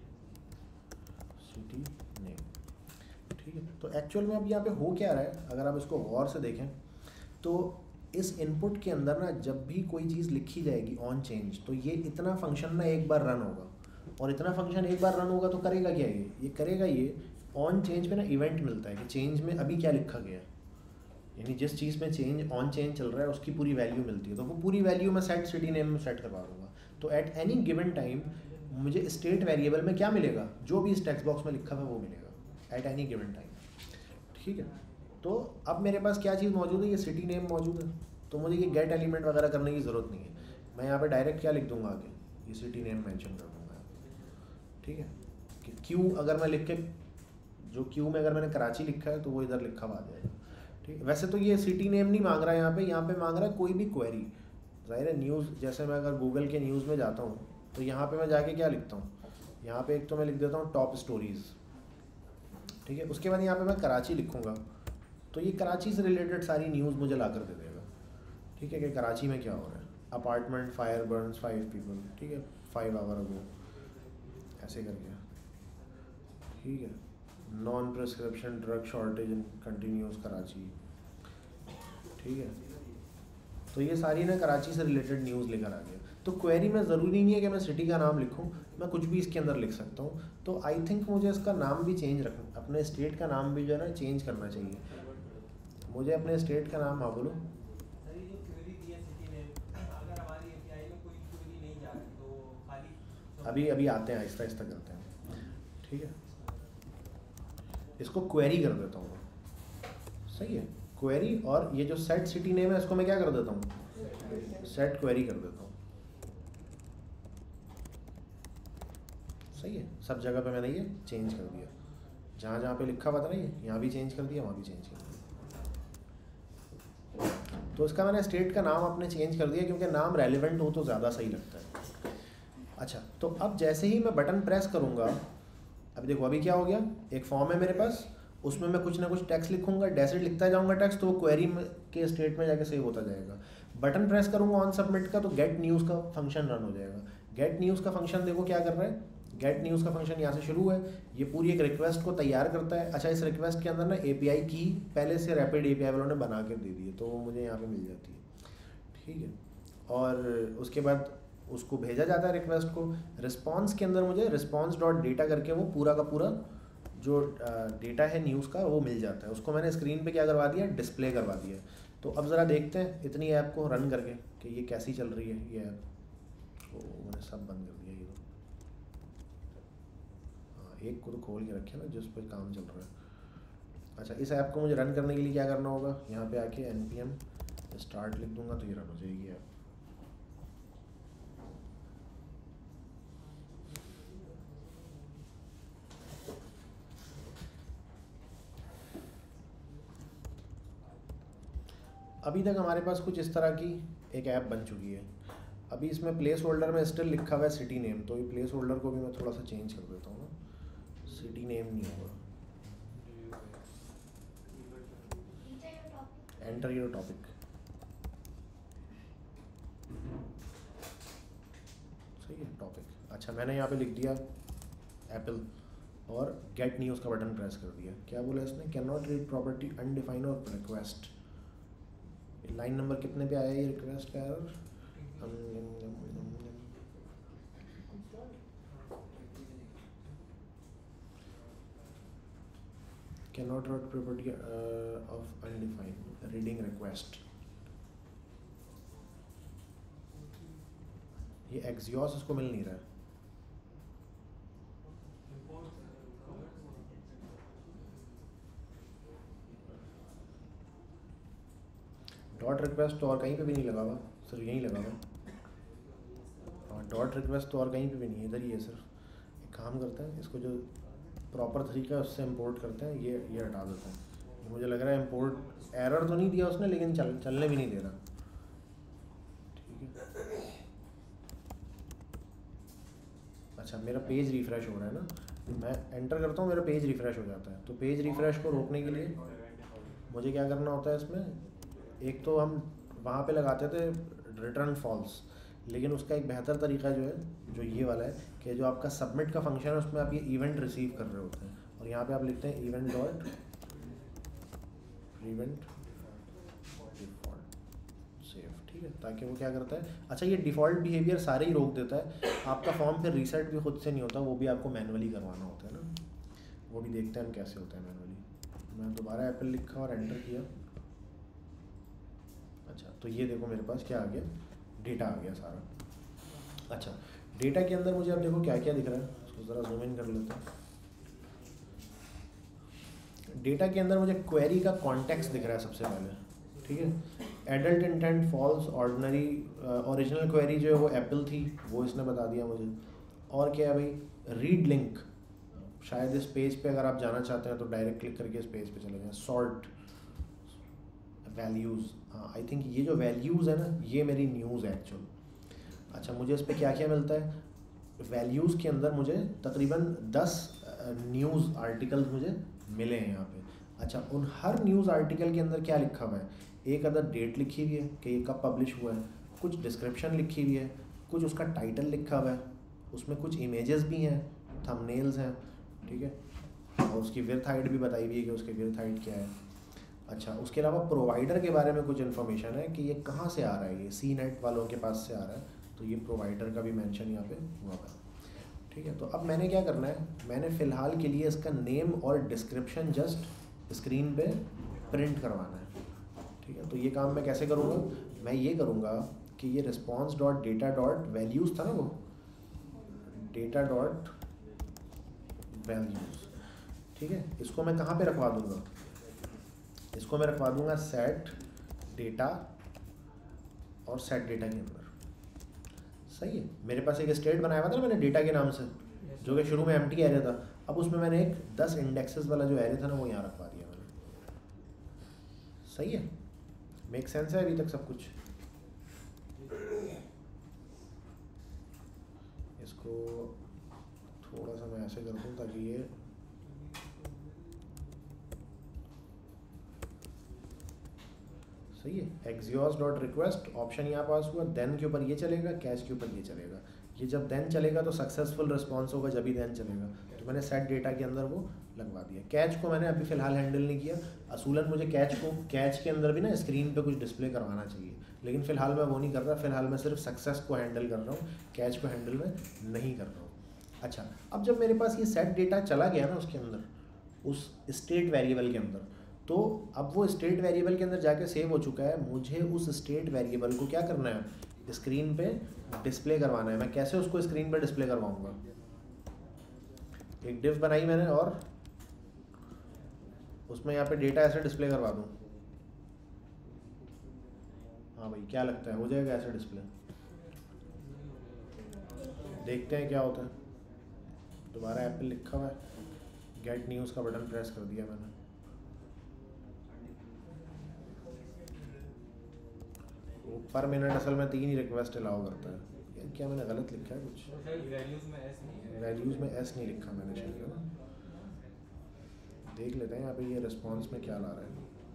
सिटी नेम। ठीक है, तो एक्चुअल में अब यहाँ पे हो क्या रहा है, अगर आप इसको गौर से देखें तो इस इनपुट के अंदर ना जब भी कोई चीज़ लिखी जाएगी ऑन चेंज, तो ये इतना फंक्शन ना एक बार रन होगा, और इतना फंक्शन एक बार रन होगा तो करेगा क्या, ये करेगा, ये ऑन चेंज पे ना इवेंट मिलता है कि चेंज में अभी क्या लिखा गया है, यानी जिस चीज़ में चेंज ऑन चेंज चल रहा है उसकी पूरी वैल्यू मिलती है, तो वो पूरी वैल्यू मैं सेट सिटी नेम में सेट करवा दूँगा। तो एट एनी गिवन टाइम मुझे स्टेट वेरिएबल में क्या मिलेगा, जो भी इस टेक्स्ट बॉक्स में लिखा हुआ वो मिलेगा एट एनी गिवन टाइम। ठीक है, तो अब मेरे पास क्या चीज़ मौजूद है, ये सिटी नेम मौजूद है, तो मुझे ये गेट एलिमेंट वगैरह करने की ज़रूरत नहीं है। मैं यहाँ पे डायरेक्ट क्या लिख दूंगा आगे, ये सिटी नेम मेंशन कर दूंगा। ठीक है, कि क्यू अगर मैं लिख के, जो क्यू में अगर मैंने कराची लिखा है तो वो इधर लिखा हुआ जाएगा। ठीक है, वैसे तो ये सिटी नेम नहीं मांग रहा है यहाँ पे मांग रहा है कोई भी क्वेरी। ज़ाहिर है न्यूज़, जैसे मैं अगर गूगल के न्यूज़ में जाता हूँ तो यहाँ पे मैं जाके क्या लिखता हूँ, यहाँ पे एक तो मैं लिख देता हूँ टॉप स्टोरीज़। ठीक है, उसके बाद यहाँ पे मैं कराची लिखूँगा, तो ये कराची से रिलेटेड सारी न्यूज़ मुझे ला कर दे देगा। ठीक है, कि कराची में क्या हो रहा है, अपार्टमेंट फायर बर्न्स 5 पीपल, ठीक है 5 आवर अगो, ऐसे करके। ठीक है, non prescription drug shortage in continuous Karachi. ठीक है, तो ये सारी ना कराची से रिलेटेड न्यूज़ लेकर आ गया। तो क्वेरी में ज़रूरी नहीं है कि मैं सिटी का नाम लिखूं, मैं कुछ भी इसके अंदर लिख सकता हूं। तो आई थिंक मुझे इसका नाम भी चेंज रखना, अपने स्टेट का नाम भी जो है ना चेंज करना चाहिए। मुझे अपने स्टेट का नाम, हाँ बोलो। अभी आते हैं, आहिस्ता आहिस्ता करते हैं। ठीक है, इसको क्वेरी कर देता हूँ। सही है, क्वेरी, और ये जो सेट सिटी नेम है इसको मैं क्या कर देता हूँ, सेट क्वेरी कर देता हूँ। सही है, सब जगह पे मैंने ये चेंज कर दिया, जहाँ जहाँ पे लिखा हुआ था ना ये, यहाँ भी चेंज कर दिया, वहाँ भी चेंज कर दिया। तो इसका मैंने स्टेट का नाम अपने चेंज कर दिया, क्योंकि नाम रेलिवेंट हो तो ज़्यादा सही लगता है। अच्छा, तो अब जैसे ही मैं बटन प्रेस करूँगा, अब देखो अभी क्या हो गया, एक फॉर्म है मेरे पास, उसमें मैं कुछ ना कुछ टेक्स्ट लिखूंगा, डेसिड लिखता जाऊंगा टेक्स्ट, तो वो क्वेरी के स्टेट में जाके सेव होता जाएगा। बटन प्रेस करूंगा ऑन सबमिट का, तो गेट न्यूज़ का फंक्शन रन हो जाएगा। गेट न्यूज़ का फंक्शन देखो क्या कर रहा है, गेट न्यूज़ का फंक्शन यहाँ से शुरू है, ये पूरी एक रिक्वेस्ट को तैयार करता है। अच्छा, इस रिक्वेस्ट के अंदर ना API की पहले से रैपिड API वालों ने बना के दे दी है, तो वो मुझे यहाँ पे मिल जाती है। ठीक है, और उसके बाद उसको भेजा जाता है रिक्वेस्ट को। रिस्पॉन्स के अंदर मुझे रिस्पॉन्स डॉट डेटा करके वो पूरा का पूरा जो डेटा है न्यूज़ का वो मिल जाता है। उसको मैंने स्क्रीन पे क्या करवा दिया, डिस्प्ले करवा दिया। तो अब ज़रा देखते हैं इतनी ऐप को रन करके कि ये कैसी चल रही है ये ऐप। तो मैंने सब बंद कर दिया ये तो, हाँ एक को तो खोल के रखे ना जिस पर काम चल रहा है। अच्छा, इस ऐप को मुझे रन करने के लिए क्या करना होगा, यहाँ पे आके npm स्टार्ट लिख दूंगा तो ये रन हो जाएगी ऐप। अभी तक हमारे पास कुछ इस तरह की एक ऐप बन चुकी है। अभी इसमें प्लेस होल्डर में स्टिल लिखा हुआ है सिटी नेम, तो ये प्लेस होल्डर को भी मैं थोड़ा सा चेंज कर देता हूँ ना, सिटी नेम नहीं होगा, एंटर योर टॉपिक। सही है टॉपिक। अच्छा मैंने यहाँ पे लिख दिया एप्पल और गेट न्यूज़ का बटन प्रेस कर दिया। क्या बोला इसने, can not read property undefined और रिक्वेस्ट। लाइन नंबर कितने पे आया ये रिक्वेस्ट का error, can not read property of undefined reading request. ये एक्सियोस इसको मिल नहीं रहा है। डॉट रिक्वेस्ट तो और कहीं पे भी नहीं लगा हुआ, सिर्फ यहीं लगा हुआ। और डॉट रिक्वेस्ट तो और कहीं पे भी नहीं है, इधर ही है सिर्फ। एक काम करते हैं, इसको जो प्रॉपर तरीका है उससे इंपोर्ट करते हैं, ये हटा देते हैं। मुझे लग रहा है इंपोर्ट एरर तो नहीं दिया उसने, लेकिन चलने भी नहीं दे रहा। ठीक है, अच्छा मेरा पेज रिफ़्रेश हो रहा है ना, मैं एंटर करता हूँ मेरा पेज रिफ़्रेश हो जाता है। तो पेज रिफ़्रेश को रोकने के लिए मुझे क्या करना होता है इसमें, एक तो हम वहाँ पे लगाते थे रिटर्न फॉल्स, लेकिन उसका एक बेहतर तरीका जो है, जो ये वाला है, कि जो आपका सबमिट का फंक्शन है उसमें आप ये इवेंट रिसीव कर रहे होते हैं, और यहाँ पे आप लिखते हैं event dot prevent default save. ठीक है, ताकि वो क्या करता है, अच्छा ये डिफ़ॉल्ट बिहेवियर सारे ही रोक देता है। आपका फॉर्म फिर रीसेट भी खुद से नहीं होता, वो भी आपको मैनुअली करवाना होता है ना। वो भी देखते हैं हम कैसे होता है मैनुअली। मैं दोबारा एप्पल लिखा और एंटर किया। अच्छा तो ये देखो मेरे पास क्या आ गया, डेटा आ गया सारा। अच्छा डेटा के अंदर मुझे अब देखो क्या क्या दिख रहा है, उसको ज़रा जूम इन कर लेते हैं। डेटा के अंदर मुझे क्वेरी का कॉन्टेक्स्ट दिख रहा है सबसे पहले। ठीक है, adult intent false ordinary, original query जो है वो एप्पल थी, वो इसने बता दिया मुझे। और क्या है भाई, रीड लिंक, शायद इस पेज पे अगर आप जाना चाहते हैं तो डायरेक्ट क्लिक करके इस पेज पे चले जाएं। सॉर्ट वैल्यूज़, हाँ आई थिंक ये जो वैल्यूज़ है ना, ये मेरी न्यूज़ है एक्चुअल। अच्छा मुझे इस पर क्या क्या मिलता है, वैल्यूज़ के अंदर मुझे तकरीबन 10 न्यूज़ आर्टिकल्स मुझे मिले हैं यहाँ पे। अच्छा उन हर न्यूज़ आर्टिकल के अंदर क्या लिखा हुआ है, एक अदर डेट लिखी हुई है कि ये कब पब्लिश हुआ है, कुछ डिस्क्रिप्शन लिखी हुई है, कुछ उसका टाइटल लिखा हुआ है, उसमें कुछ इमेजेस भी हैं, थंबनेल्स हैं। ठीक है, और उसकी विड्थ हाइट भी बताई हुई है कि उसकी विड्थ हाइट क्या है। अच्छा उसके अलावा प्रोवाइडर के बारे में कुछ इन्फॉर्मेशन है कि ये कहाँ से आ रहा है, ये सी नेट वालों के पास से आ रहा है, तो ये प्रोवाइडर का भी मेंशन यहाँ पे हुआ है। ठीक है, तो अब मैंने क्या करना है, मैंने फ़िलहाल के लिए इसका नेम और डिस्क्रिप्शन जस्ट स्क्रीन पे प्रिंट करवाना है। ठीक है, तो ये काम मैं कैसे करूँगा, मैं ये करूँगा कि ये response dot data dot values था ना, वो डेटा डॉट वैल्यूज़। ठीक है, इसको मैं कहाँ पे रखवा दूँगा, इसको मैं रखवा दूँगा सेट डेटा और सेट डेटा के अंदर। सही है, मेरे पास एक स्टेट बनाया हुआ था ना मैंने डेटा के नाम से, जो कि शुरू में एम्प्टी एरे था। अब उसमें मैंने एक 10 इंडेक्सेस वाला जो एरे था ना, वो यहाँ रखवा दिया मैंने। सही है, मेक सेंस है अभी तक सब कुछ। इसको थोड़ा सा मैं ऐसे कर दूँ ताकि ये सही है। एक्सियोस डॉट रिक्वेस्ट ऑप्शन यहाँ पास हुआ, देन के ऊपर ये चलेगा, कैच के ऊपर ये चलेगा। ये जब देन चलेगा तो सक्सेसफुल रिस्पॉन्स होगा, जब ही देन चलेगा। तो मैंने सेट डेटा के अंदर वो लगवा दिया। कैच को मैंने अभी फ़िलहाल हैंडल नहीं किया, असूलन मुझे कैच के अंदर भी ना स्क्रीन पे कुछ डिस्प्ले करवाना चाहिए, लेकिन फ़िलहाल मैं वो नहीं कर रहा। फ़िलहाल मैं सिर्फ सक्सेस को हैंडल कर रहा हूँ, कैच को हैंडल में नहीं कर रहा हूँ। अच्छा अब जब मेरे पास ये सेट डेटा चला गया ना उसके अंदर, उस स्टेट वेरिएबल के अंदर, तो अब वो स्टेट वेरिएबल के अंदर जाके सेव हो चुका है। मुझे उस स्टेट वेरिएबल को क्या करना है, स्क्रीन पे डिस्प्ले करवाना है। मैं कैसे उसको स्क्रीन पे डिस्प्ले करवाऊंगा, एक डिव बनाई मैंने और उसमें यहाँ पे डेटा ऐसे डिस्प्ले करवा दूँ। हाँ भाई क्या लगता है, हो जाएगा ऐसे डिस्प्ले? देखते हैं क्या होता है। दोबारा एप्पल लिखा हुआ है, गेट न्यूज़ का बटन प्रेस कर दिया मैंने। पर मिनट असल में 3 ही रिक्वेस्ट अलाउ करता है। यार क्या मैंने गलत लिखा है कुछ? वैल्यूज़ में एस नहीं है। वैल्यूज़ में एस नहीं लिखा मैंने शायद, है ना? देख लेते हैं यहाँ पे ये रिस्पॉन्स में क्या ला रहा है।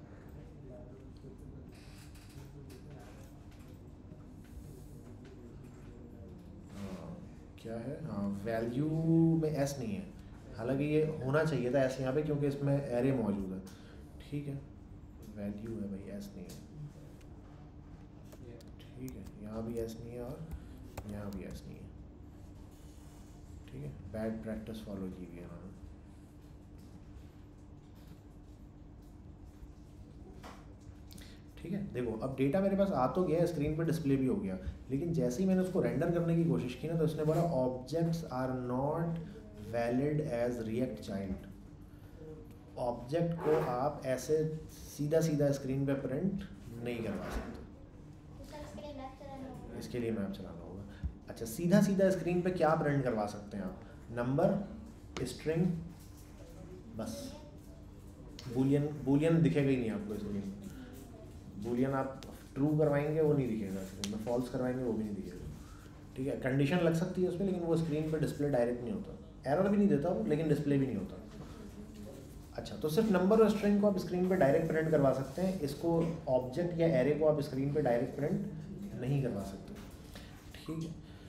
क्या है? हाँ, वैल्यू में एस नहीं है, हालांकि ये होना चाहिए था एस यहाँ पे क्योंकि इसमें एरे मौजूद है। ठीक है, वैल्यू है भाई, एस नहीं है। ठीक है, यहाँ भी एस नहीं है और यहाँ भी एस नहीं है। ठीक है, बैड प्रैक्टिस फॉलो की हुई है उन्होंने। ठीक है, देखो अब डेटा मेरे पास आ तो गया, स्क्रीन पर डिस्प्ले भी हो गया, लेकिन जैसे ही मैंने उसको रेंडर करने की कोशिश की ना तो उसने बोला objects are not valid as react child. Object को आप ऐसे सीधा सीधा स्क्रीन पे प्रिंट नहीं करवा सकते, इसके लिए मैप चलाना होगा। अच्छा, सीधा सीधा स्क्रीन पे क्या प्रिंट करवा सकते हैं आप? नंबर, स्ट्रिंग, बस। बूलियन दिखेगा ही नहीं आपको स्क्रीन में। बूलियन आप ट्रू करवाएंगे वो नहीं दिखेगा स्क्रीन में, फॉल्स करवाएंगे वो भी नहीं दिखेगा। ठीक है, कंडीशन लग सकती है उसमें, लेकिन वो स्क्रीन पर डिस्प्ले डायरेक्ट नहीं होता। एरर भी नहीं देता वो, लेकिन डिस्प्ले भी नहीं होता। अच्छा, तो सिर्फ नंबर और स्ट्रिंग को आप स्क्रीन पे डायरेक्ट प्रिंट करवा सकते हैं, इसको ऑब्जेक्ट या एरे को आप स्क्रीन पे डायरेक्ट प्रिंट नहीं करवा सकते। ठीक है,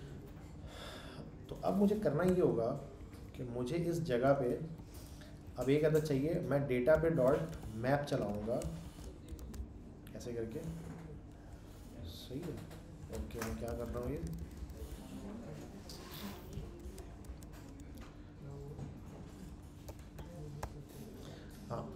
तो अब मुझे करना ये होगा कि मुझे इस जगह पे अब एक आदत चाहिए। मैं डेटा पे डॉट मैप चलाऊँगा ऐसे करके। सही है, ओके। मैं क्या कर रहा हूँ ये, हाँ,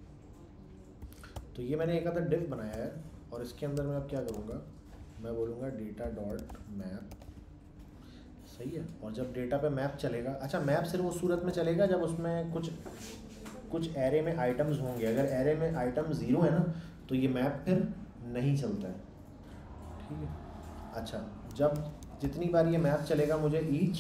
तो ये मैंने एक आधा डिव बनाया है और इसके अंदर मैं अब क्या करूँगा, मैं बोलूँगा डेटा डॉट मैप। सही है, और जब डेटा पे मैप चलेगा, अच्छा मैप सिर्फ उस सूरत में चलेगा जब उसमें कुछ एरे में आइटम्स होंगे। अगर एरे में आइटम 0 है ना तो ये मैप फिर नहीं चलता है। ठीक है, अच्छा, जब जितनी बार ये मैप चलेगा मुझे ईच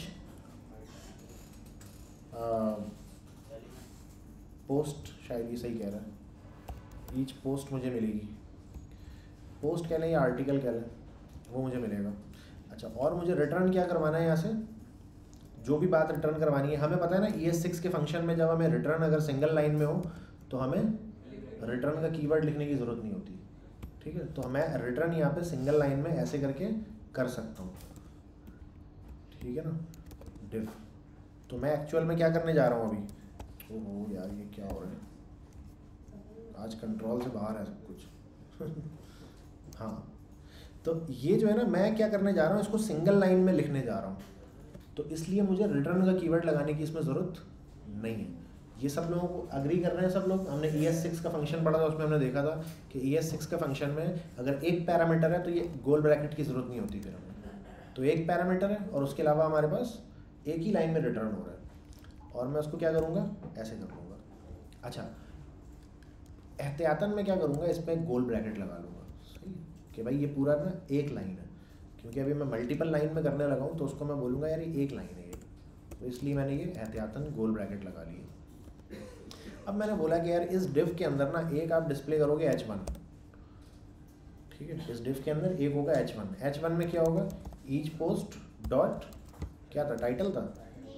पोस्ट, शायद ये सही कह रहा है, ईच पोस्ट मुझे मिलेगी। पोस्ट कह लें या आर्टिकल कह लें, वो मुझे मिलेगा। अच्छा, और मुझे रिटर्न क्या करवाना है यहाँ से? जो भी बात रिटर्न करवानी है, हमें पता है ना ES6 के फंक्शन में जब हमें रिटर्न अगर सिंगल लाइन में हो तो हमें रिटर्न का कीवर्ड लिखने की ज़रूरत नहीं होती। ठीक है, तो मैं रिटर्न यहाँ पे सिंगल लाइन में ऐसे करके कर सकता हूँ। ठीक है ना, डिफ। तो मैं एक्चुअल में क्या करने जा रहा हूँ अभी? ओहो यार, ये क्या हो रहा है, आज कंट्रोल से बाहर है सब कुछ। हाँ, तो ये जो है ना, मैं क्या करने जा रहा हूँ, इसको सिंगल लाइन में लिखने जा रहा हूँ, तो इसलिए मुझे रिटर्न का कीवर्ड लगाने की इसमें ज़रूरत नहीं है। ये सब लोगों को अग्री कर रहे हैं सब लोग? हमने ES6 का फंक्शन पढ़ा था, उसमें हमने देखा था कि ES6 का फंक्शन में अगर एक पैरामीटर है तो ये गोल ब्रैकेट की ज़रूरत नहीं होती फिर हमें। तो एक पैरामीटर है और उसके अलावा हमारे पास एक ही लाइन में रिटर्न हो रहा है, और मैं उसको क्या करूँगा, ऐसे कर लूँगा। अच्छा, एहतियातन मैं क्या करूँगा, इस पर गोल ब्रैकेट लगा लूँगा। सही है कि भाई ये पूरा ना एक लाइन है, क्योंकि अभी मैं मल्टीपल लाइन में करने लगा हूँ तो उसको मैं बोलूँगा यार ये एक लाइन है ये, तो इसलिए मैंने ये एहतियातन गोल ब्रैकेट लगा लिए। अब मैंने बोला कि यार इस डिव के अंदर ना एक आप डिस्प्ले करोगे H1। ठीक है, इस डिव के अंदर एक होगा H1। H1 में क्या होगा, ईच पोस्ट डॉट क्या था, टाइटल था,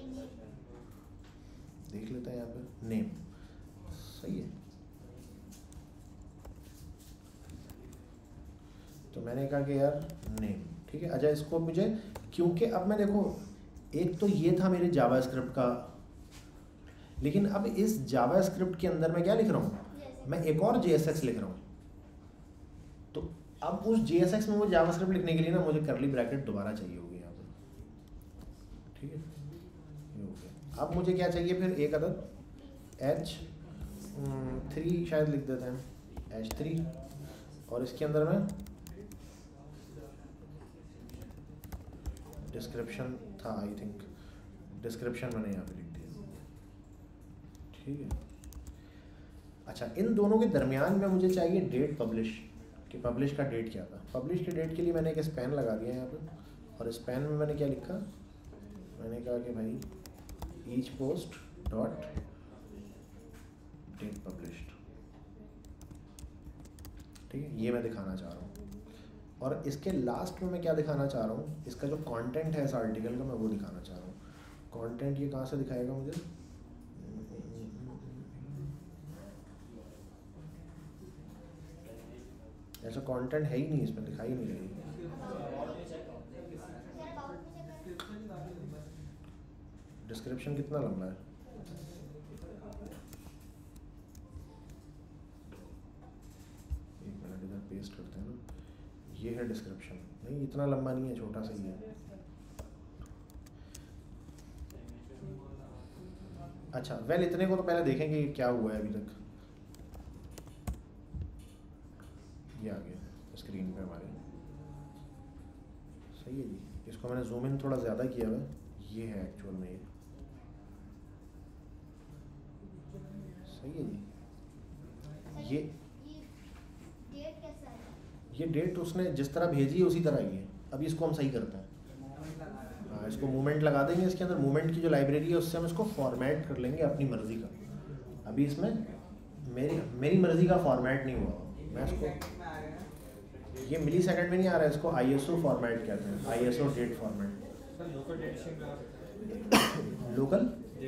देख लेते हैं यहाँ पे, नेम। सही है, तो मैंने कहा कि यार नेम। ठीक है, अच्छा इसको मुझे, क्योंकि अब मैं देखो, एक तो ये था मेरे जावास्क्रिप्ट का, लेकिन अब इस जावास्क्रिप्ट के अंदर मैं क्या लिख रहा हूँ, मैं एक और JSX लिख रहा हूँ। तो अब उस JSX में वो जावास्क्रिप्ट लिखने के लिए ना मुझे करली ब्रैकेट दोबारा चाहिए होगी यहाँ पर। ठीक है, ये हो गया। अब मुझे क्या चाहिए फिर, एक अदद H3 शायद लिख देते हैं, H3, और इसके अंदर मैं डिस्क्रिप्शन था, आई थिंक डिस्क्रिप्शन मैंने यहाँ पे लिख दिया। ठीक है, अच्छा इन दोनों के दरमियान में मुझे चाहिए डेट पब्लिश, कि पब्लिश का डेट क्या था। पब्लिश के डेट के लिए मैंने एक स्पैन लगा दिया यहाँ पे, और स्पैन में मैंने क्या लिखा, मैंने कहा कि भाई each post dot date published. ठीक है, ये मैं दिखाना चाह रहा हूँ। और इसके लास्ट में मैं क्या दिखाना चाह रहा हूँ, इसका जो कंटेंट है इस आर्टिकल का मैं वो दिखाना चाह रहा हूँ। कंटेंट ये कहाँ से दिखाएगा मुझे, ऐसा कंटेंट है ही नहीं इसमें, दिखाई नहीं रही। डिस्क्रिप्शन कितना लंबा है, एक मिनट इधर पेस्ट करते हैं ना, ये है डिस्क्रिप्शन। नहीं इतना लंबा नहीं है, छोटा सा ही है। अच्छा वेल इतने को तो पहले देखेंगे क्या हुआ है अभी तक। ये आ गया स्क्रीन पे हमारे, सही है जी। इसको मैंने जूम इन थोड़ा ज़्यादा किया हुआ है, ये है एक्चुअल में, ये सही है जी। ये डेट उसने जिस तरह भेजी है उसी तरह ही है। अभी इसको हम सही करते हैं, हाँ इसको मूवमेंट लगा देंगे, इसके अंदर मूवमेंट की जो लाइब्रेरी है उससे हम इसको फॉर्मेट कर लेंगे अपनी मर्ज़ी का। अभी इसमें मेरी मर्ज़ी का फॉर्मेट नहीं हुआ, मैं इसको, ये मिली सेकंड में नहीं आ रहा है, इसको ISO फॉर्मेट कहते हैं, ISO डेट फॉर्मेट। लोकल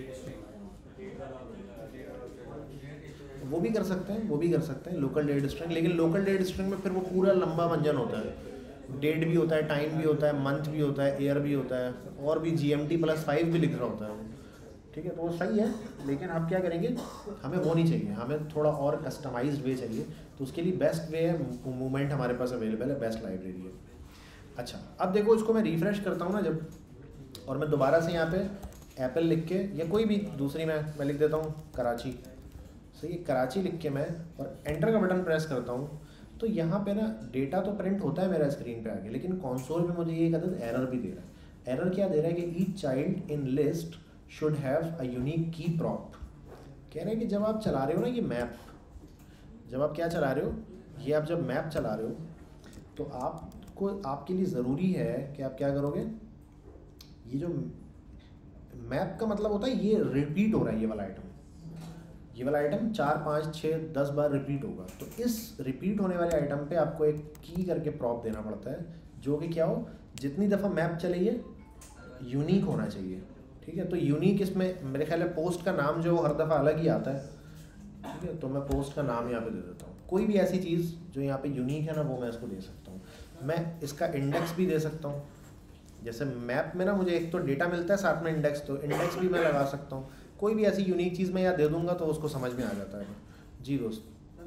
वो भी कर सकते हैं, वो भी कर सकते हैं लोकल डेट स्ट्रिंग, लेकिन लोकल डेट स्ट्रिंग में फिर वो पूरा लंबा मंजन होता है, डेट भी होता है, टाइम भी होता है, मंथ भी होता है, ईयर भी होता है, और भी GMT+5 भी लिख रहा होता है, ठीक है। तो वो सही है, लेकिन आप क्या करेंगे, हमें वो नहीं चाहिए, हमें थोड़ा और कस्टमाइज्ड वे चाहिए। तो उसके लिए बेस्ट वे है, मूवमेंट हमारे पास अवेलेबल है, बेस्ट लाइब्रेरी है। अच्छा अब देखो इसको मैं रिफ़्रेश करता हूँ ना जब, और मैं दोबारा से यहाँ पे एप्पल लिख के, या कोई भी दूसरी मैं लिख देता हूँ कराची, सही है, कराची लिख के मैं और एंटर का बटन प्रेस करता हूँ, तो यहाँ पे ना डेटा तो प्रिंट होता है मेरा स्क्रीन पे आगे, लेकिन कंसोल में मुझे ये एक अदद एरर भी दे रहा है। एरर क्या दे रहा है कि each child in list should have a unique key prop. कह रहे हैं कि जब आप चला रहे हो ना ये मैप, जब आप क्या चला रहे हो, ये आप जब मैप चला रहे हो तो आपको, आपके लिए ज़रूरी है कि आप क्या करोगे, ये जो मैप का मतलब होता है ये रिपीट हो रहा है, ये वाला आइटम 4, 5, 6, 10 बार रिपीट होगा। तो इस रिपीट होने वाले आइटम पे आपको एक की करके प्रॉप देना पड़ता है, जो कि क्या हो, जितनी दफ़ा मैप चले ये यूनिक होना चाहिए, ठीक है। तो यूनिक इसमें मेरे ख्याल है पोस्ट का नाम जो हर दफ़ा अलग ही आता है, ठीक है। तो मैं पोस्ट का नाम यहाँ पे दे देता हूँ, कोई भी ऐसी चीज़ जो यहाँ पे यूनिक है ना वो मैं इसको दे सकता हूँ। मैं इसका इंडेक्स भी दे सकता हूँ, जैसे मैप में ना मुझे एक तो डेटा मिलता है साथ में इंडेक्स, तो इंडेक्स भी मैं लगा सकता हूँ। कोई भी ऐसी यूनिक चीज़ मैं यहाँ दे दूंगा तो उसको समझ में आ जाता है जी दोस्त।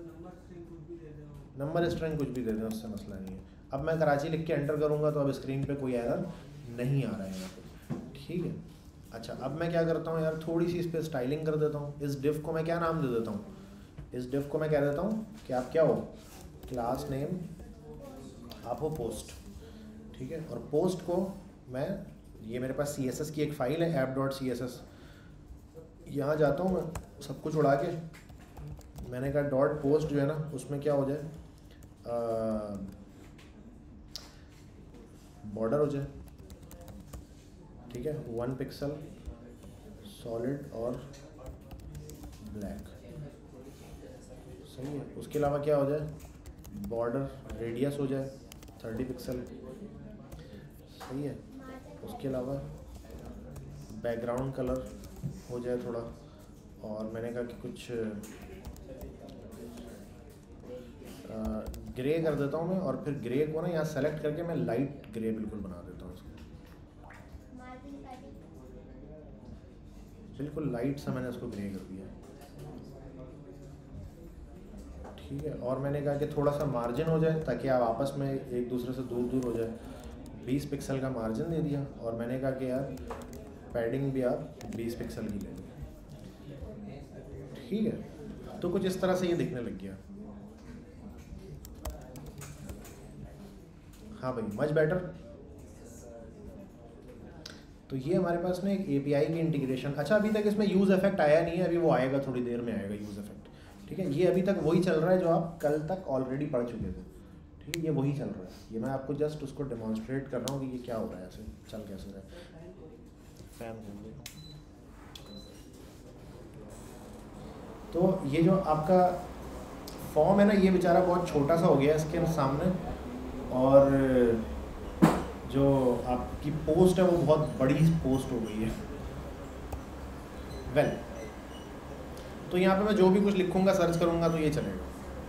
नंबर स्ट्रिंग कुछ भी दे दें, उससे मसला नहीं है। अब मैं कराची लिख के एंटर करूँगा तो अब स्क्रीन पे कोई एरर नहीं आ रहा है यहाँ पे, ठीक है। अच्छा अब मैं क्या करता हूँ यार, थोड़ी सी इस पर स्टाइलिंग कर देता हूँ। इस डिफ को मैं क्या नाम दे देता हूँ, इस डिफ को मैं कह देता हूँ कि आप क्या हो, क्लास नेम आप हो पोस्ट, ठीक है। और पोस्ट को मैं, ये मेरे पास CSS की एक फ़ाइल है app.css, यहाँ जाता हूँ मैं सब कुछ उड़ा के, मैंने कहा डॉट पोस्ट जो है ना उसमें क्या हो जाए, बॉर्डर हो जाए, ठीक है, 1 पिक्सल सॉलिड और ब्लैक, सही है। उसके अलावा क्या हो जाए, बॉर्डर रेडियस हो जाए 30 पिक्सल, सही है। उसके अलावा बैकग्राउंड कलर हो जाए थोड़ा, और मैंने कहा कि कुछ ग्रे कर देता हूँ मैं, और फिर ग्रे को ना यहाँ सेलेक्ट करके मैं लाइट ग्रे बिल्कुल बना देता हूँ इसको, बिल्कुल लाइट सा मैंने इसको ग्रे कर दिया, ठीक है। और मैंने कहा कि थोड़ा सा मार्जिन हो जाए ताकि आप आपस में एक दूसरे से दूर दूर हो जाए, 20 पिक्सल का मार्जिन दे दिया। और मैंने कहा कि यार पैडिंग भी आप 20 पिक्सल की ले लो, ठीक है। तो कुछ इस तरह से ये दिखने लग गया, हाँ भाई मच बेटर। तो ये हमारे पास में एक API की इंटीग्रेशन। अच्छा अभी तक इसमें यूज़ इफेक्ट आया नहीं है, अभी वो आएगा, थोड़ी देर में आएगा यूज़ इफेक्ट, ठीक है। ये अभी तक वही चल रहा है जो आप कल तक ऑलरेडी पढ़ चुके थे, ठीक है, ये वही चल रहा है। ये मैं आपको जस्ट उसको डेमोन्स्ट्रेट कर रहा हूँ कि ये क्या हो रहा है, ऐसे चल कैसे रहा है। फैन तो ये जो आपका फॉर्म है ना, ये बेचारा बहुत छोटा सा हो गया इसके सामने, और जो आपकी पोस्ट है वो बहुत बड़ी पोस्ट हो गई है। वेल तो यहाँ पे मैं जो भी कुछ लिखूँगा सर्च करूँगा तो ये चलेगा।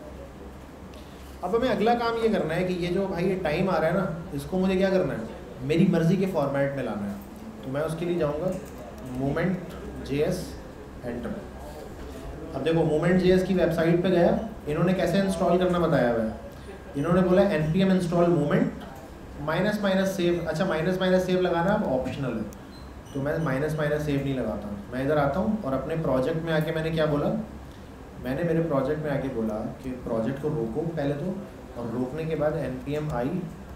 अब हमें अगला काम ये करना है कि ये जो भाई ये टाइम आ रहा है ना, इसको मुझे क्या करना है, मेरी मर्ज़ी के फॉर्मेट में लाना है। तो मैं उसके लिए जाऊँगा Moment.js, एंटर। अब देखो Moment.js की वेबसाइट पे गया, इन्होंने कैसे इंस्टॉल करना बताया हुआ है। इन्होंने बोला npm इंस्टॉल मोमेंट --- अच्छा --- लगाना अब ऑप्शनल है, तो मैं --- नहीं लगाता हूँ। मैं इधर आता हूँ और अपने प्रोजेक्ट में आके मैंने क्या बोला, मैंने मेरे प्रोजेक्ट में आके बोला कि प्रोजेक्ट को रोको पहले तो, और रोकने के बाद npm i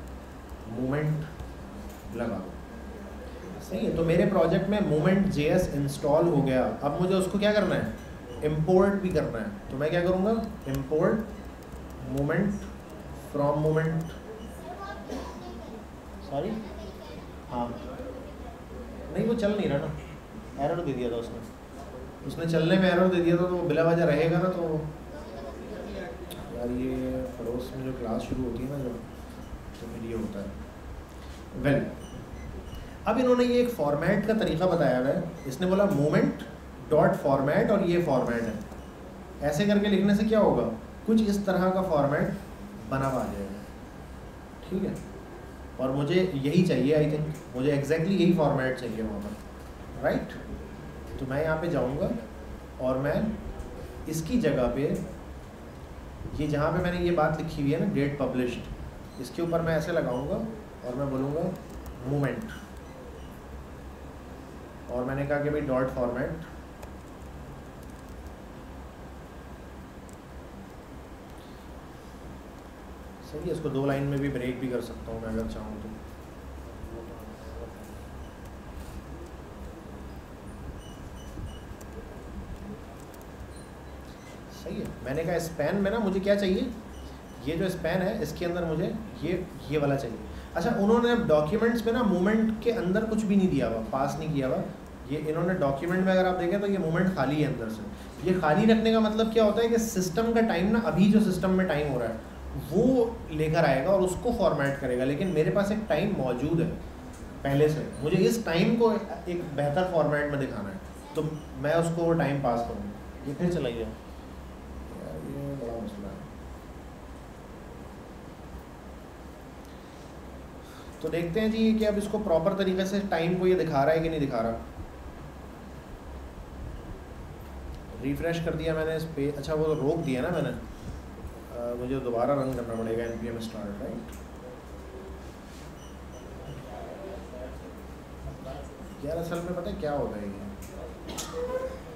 मोमेंट लगा दो। सही है, तो मेरे प्रोजेक्ट में Moment.js इंस्टॉल हो गया। अब मुझे उसको क्या करना है, इम्पोर्ट भी करना है। तो मैं क्या करूँगा, import moment from moment, sorry हाँ नहीं वो चल नहीं रहा ना, एरर दे दिया था उसने चलने में एरर दे दिया था, तो बिला वजह रहेगा ना। तो यार ये पड़ोस में जो क्लास शुरू होती है ना जो, तो फिर ये होता है। वेल अब इन्होंने ये एक फॉर्मेट का तरीका बताया हुआ है। इसने बोला moment.format और ये फॉर्मेट है, ऐसे करके लिखने से क्या होगा, कुछ इस तरह का फॉर्मेट बना हुआ आ जाएगा। ठीक है, और मुझे यही चाहिए, आई थिंक मुझे एग्जैक्टली यही फॉर्मेट चाहिए वहाँ पर, राइट। तो मैं यहाँ पे जाऊँगा और मैं इसकी जगह पे ये जहाँ पे मैंने ये बात लिखी हुई है ना, डेट पब्लिश्ड, इसके ऊपर मैं ऐसे लगाऊंगा और मैं बोलूँगा मोमेंट, और मैंने कहा कि भाई डॉट फॉर्मेट, सही है। इसको 2 लाइन में भी ब्रेक भी कर सकता हूँ मैं अगर चाहूँ तो। सही है, मैंने कहा स्पैन में ना मुझे क्या चाहिए, ये जो स्पैन है इसके अंदर मुझे ये वाला चाहिए। अच्छा, उन्होंने अब डॉक्यूमेंट्स में ना मोमेंट के अंदर कुछ भी नहीं दिया हुआ, पास नहीं किया हुआ। ये इन्होंने डॉक्यूमेंट में अगर आप देखें तो ये मोमेंट खाली है अंदर से। ये खाली रखने का मतलब क्या होता है कि सिस्टम का टाइम ना, अभी जो सिस्टम में टाइम हो रहा है वो लेकर आएगा और उसको फॉर्मेट करेगा, लेकिन मेरे पास एक टाइम मौजूद है पहले से, मुझे इस टाइम को एक बेहतर फॉर्मेट में दिखाना है, तो मैं उसको वो टाइम पास करूँगा। ये फिर चलाइए, ये बड़ा मसला है। तो देखते हैं जी कि अब इसको प्रॉपर तरीके से टाइम को ये दिखा रहा है कि नहीं दिखा रहा। रिफ्रेश कर दिया मैंने इस पे, अच्छा वो रोक दिया ना मैंने, मुझे दोबारा रन करना पड़ेगा npm start, राइट। यार असल में पता है क्या होता है, ये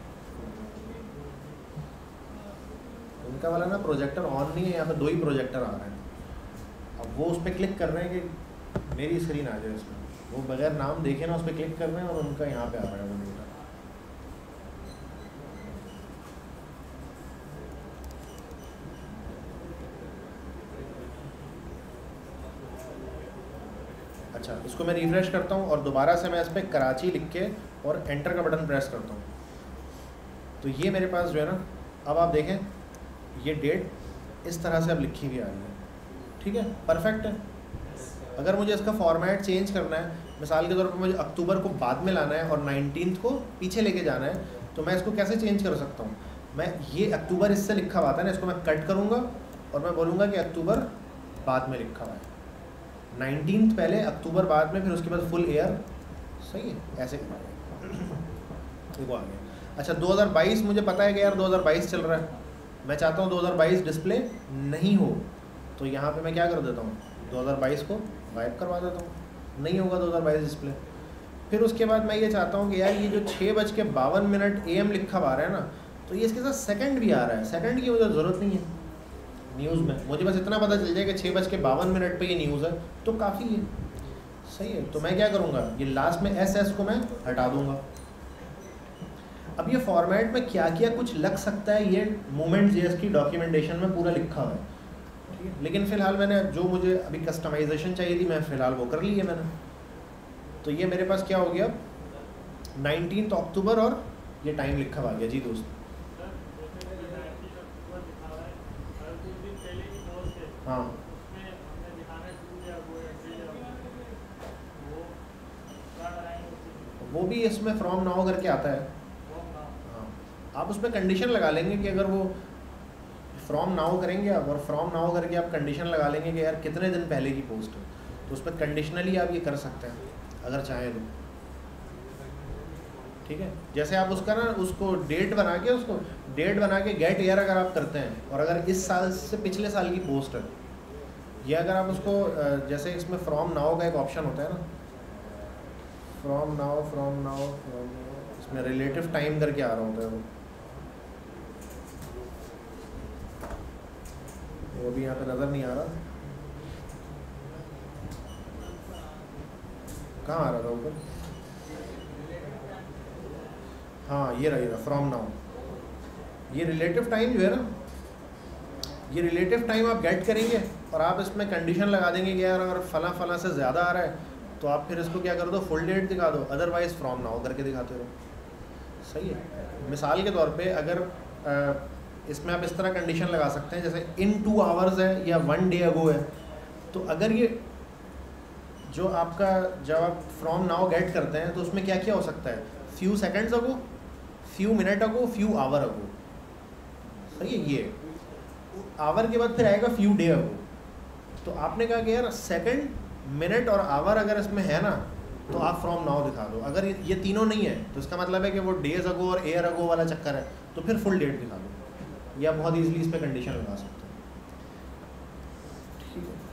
उनका वाला ना प्रोजेक्टर ऑन नहीं है, यहाँ पे 2 ही प्रोजेक्टर आ रहे हैं। अब वो उस पर क्लिक कर रहे हैं कि मेरी स्क्रीन आ जाए उसमें, वो बगैर नाम देखे ना उस पर क्लिक कर रहे हैं और उनका यहाँ पे आ रहा है वो डेटा। अच्छा, इसको मैं रिफ्रेश करता हूँ और दोबारा से मैं इस पर कराची लिख के और एंटर का बटन प्रेस करता हूँ, तो ये मेरे पास जो है ना, अब आप देखें ये डेट इस तरह से अब लिखी हुई आ रही है। ठीक है, परफेक्ट है। अगर मुझे इसका फॉर्मेट चेंज करना है, मिसाल के तौर पर मुझे अक्टूबर को बाद में लाना है और 19 को पीछे लेके जाना है, तो मैं इसको कैसे चेंज कर सकता हूँ। मैं ये अक्टूबर इससे लिखा हुआ था ना, इसको मैं कट करूँगा और मैं बोलूँगा कि अक्टूबर बाद में लिखा हुआ है, 19 पहले, अक्टूबर बाद में, फिर उसके बाद फुल ईयर। सही है, ऐसे देखो आ गया। अच्छा, 2022 मुझे पता है कि यार 2022 चल रहा है, मैं चाहता हूँ 2022 डिस्प्ले नहीं हो, तो यहाँ पे मैं क्या कर देता हूँ, 2022 को गायब करवा देता हूँ, नहीं होगा 2022 डिस्प्ले। फिर उसके बाद मैं ये चाहता हूँ कि यार ये जो 6:52 AM लिखा हुआ रहा है ना, तो ये इसके साथ सेकंड भी आ रहा है। सेकंड की मुझे ज़रूरत नहीं है न्यूज़ में, मुझे बस इतना पता चल जाए कि 6:52 पे ये न्यूज़ है तो काफ़ी है। सही है, तो मैं क्या करूँगा, ये लास्ट में SS को मैं हटा दूँगा। अब ये फॉर्मेट में क्या क्या कुछ लग सकता है, ये Moment.js की डॉक्यूमेंटेशन में पूरा लिखा हुआ है। ठीक है, लेकिन फ़िलहाल मैंने जो मुझे अभी कस्टमाइजेशन चाहिए थी, मैं फ़िलहाल वो कर ली है मैंने। तो ये मेरे पास क्या हो गया, 19 अक्टूबर और ये टाइम लिखा हुआ गया जी दोस्त। हाँ वो भी इसमें फ्रॉम नाउ करके आता है। हाँ, आप उसमें कंडीशन लगा लेंगे कि अगर वो फ्रॉम नाउ करेंगे आप, और फ्रॉम नाउ करके आप कंडीशन लगा लेंगे कि यार कितने दिन पहले की पोस्ट है, तो उस पर कंडीशनली आप ये कर सकते हैं अगर चाहें तो। ठीक है, जैसे आप उसका ना उसको डेट बना के गेट ईयर अगर आप करते हैं, और अगर इस साल से पिछले साल की पोस्ट है, या अगर आप उसको जैसे इसमें फ्रॉम नाउ का एक ऑप्शन होता है ना, फ्रॉम नाउ इसमें रिलेटिव टाइम करके आ रहा होता है वो भी यहाँ पे नज़र नहीं आ रहा, कहाँ आ रहा था ऊपर? हाँ ये रहा फ्रॉम नाउ। ये रिलेटिव टाइम जो है ना, ये रिलेटिव टाइम आप गेट करेंगे और आप इसमें कंडीशन लगा देंगे कि यार अगर फला से ज़्यादा आ रहा है तो आप फिर इसको क्या कर दो, फुल डेट दिखा दो, अदरवाइज़ फ्रॉम नाउ करके दिखाते रहो। सही है। मिसाल के तौर पे अगर इसमें आप इस तरह कंडीशन लगा सकते हैं जैसे इन 2 आवर्स है या 1 डे अगो है, तो अगर ये जो आपका जब आप फ्रॉम नाउ गेट करते हैं तो उसमें क्या क्या हो सकता है, few seconds ago, few minute ago, few hour ago. सही है। ये आवर के बाद फिर आएगा फ्यू डे अगो। तो आपने कहा कि यार सेकंड, मिनट और आवर अगर इसमें है ना तो आप फ्रॉम नाउ दिखा दो। अगर ये तीनों नहीं है तो इसका मतलब है कि वो डेज अगो और एयर अगो वाला चक्कर है, तो फिर फुल डेट दिखा दो, या बहुत ईजिली इस पर कंडीशन लगा सकते हैं। ठीक है।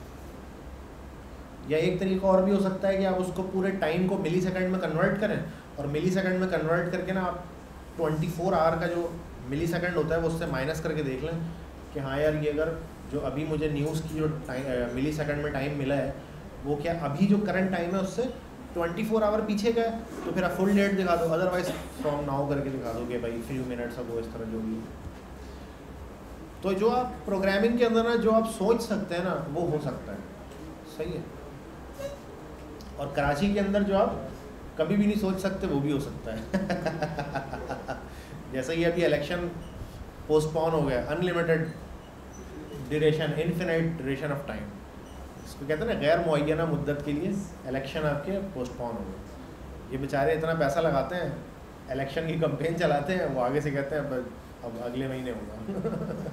या एक तरीका और भी हो सकता है कि आप उसको पूरे टाइम को मिली सेकेंड में कन्वर्ट करें, और मिली सेकेंड में कन्वर्ट करके ना आप 24 आवर का जो मिली सेकेंड होता है वो उससे माइनस करके देख लें कि हाँ यार ये अगर जो अभी मुझे न्यूज़ की जो टाइम मिली सेकेंड में टाइम मिला है वो क्या अभी जो करंट टाइम है उससे 24 आवर पीछे का है, तो फिर आप फुल डेट दिखा दो, अदरवाइज फ्रॉम नाउ करके दिखा दो कि भाई फ्यू मिनट्स अगो, इस तरह जो भी। तो जो आप प्रोग्रामिंग के अंदर ना जो आप सोच सकते हैं ना वो हो सकता है। सही है। और कराची के अंदर जो आप कभी भी नहीं सोच सकते वो भी हो सकता है। जैसे ये अभी इलेक्शन पोस्टपोन हो गया, unlimited duration, infinite duration of time, इसको कहते हैं ना गैर मुअय्यना मुद्दत के लिए इलेक्शन आपके पोस्टपोन हो गए। ये बेचारे इतना पैसा लगाते हैं, इलेक्शन की कैंपेन चलाते हैं, वो आगे से कहते हैं अब अगले महीने होगा।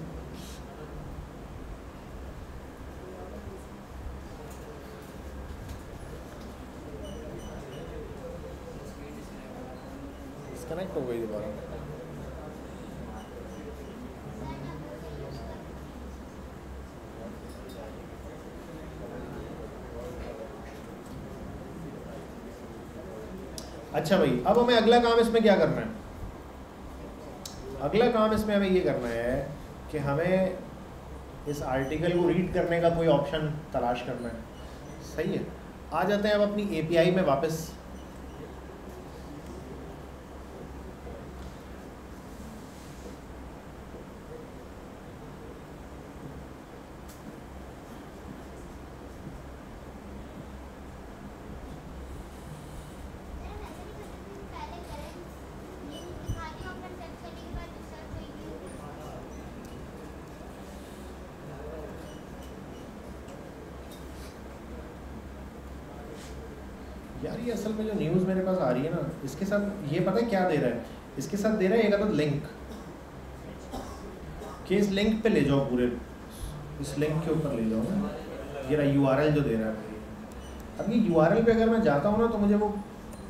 डिस्कनेक्ट हो गई दोबारा। अच्छा भाई, अब हमें अगला काम इसमें क्या करना है? अगला काम इसमें हमें ये करना है कि हमें इस आर्टिकल को रीड करने का कोई ऑप्शन तलाश करना है। सही है। आ जाते हैं अब अपनी एपीआई में वापस। यार ये असल में जो न्यूज़ मेरे पास आ रही है ना, इसके साथ ये पता है क्या दे रहा है, इसके साथ दे रहा है एक अदद लिंक, कि इस लिंक पे ले जाओ, पूरे इस लिंक के ऊपर ले जाओ ना, ये रहा यूआरएल जो दे रहा है। अब ये यूआरएल पे अगर मैं जाता हूँ ना तो मुझे वो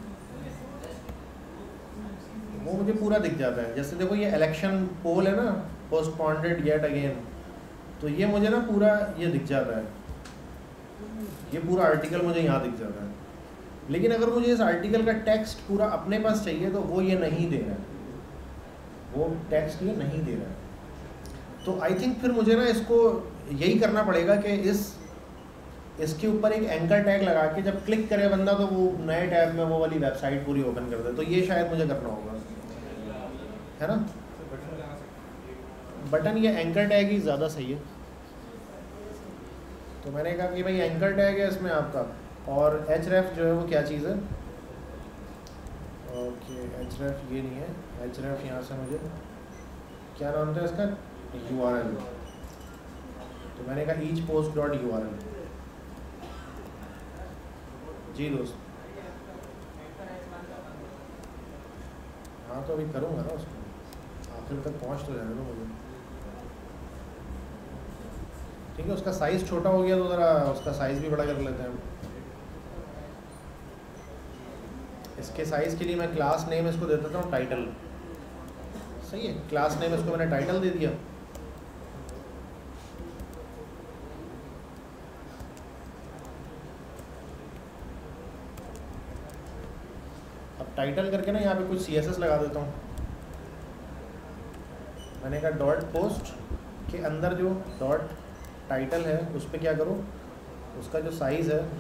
मुझे पूरा दिख जाता है। जैसे देखो ये इलेक्शन पोल है ना, पोस्टपोन्डेड येट अगेन, तो ये मुझे ना पूरा ये दिख जाता है, ये पूरा आर्टिकल मुझे यहाँ दिख जाता है। लेकिन अगर मुझे इस आर्टिकल का टेक्स्ट पूरा अपने पास चाहिए तो वो ये नहीं दे रहा है, वो टेक्स्ट ये नहीं दे रहा है। तो आई थिंक फिर मुझे ना इसको यही करना पड़ेगा कि इसके ऊपर एक एंकर टैग लगा के जब क्लिक करे बंदा तो वो नए टैब में वो वाली वेबसाइट पूरी ओपन कर दे। तो ये शायद मुझे करना होगा, है ना। बटन ये एंकर टैग ही ज़्यादा सही है। तो मैंने कहा कि भाई एंकर टैग है इसमें आपका, और href जो है वो क्या चीज़ है। ओके href ये नहीं है, href यहाँ से मुझे क्या नाम था इसका, URL। तो मैंने कहा each post dot URL। जी दोस्त हाँ तो अभी करूँगा ना उसको, आखिर तक पहुँच तो जाने दो मुझे। ठीक है, उसका साइज़ छोटा हो गया तो ज़रा उसका साइज़ भी बड़ा कर लेते हैं। इसके साइज़ के लिए मैं क्लास नेम इसको दे देता हूँ टाइटल। सही है, क्लास नेम इसको मैंने टाइटल दे दिया। अब टाइटल करके ना यहाँ पे कुछ CSS लगा देता हूँ। मैंने कहा डॉट पोस्ट के अंदर जो डॉट टाइटल है उस पर क्या करूँ, उसका जो साइज़ है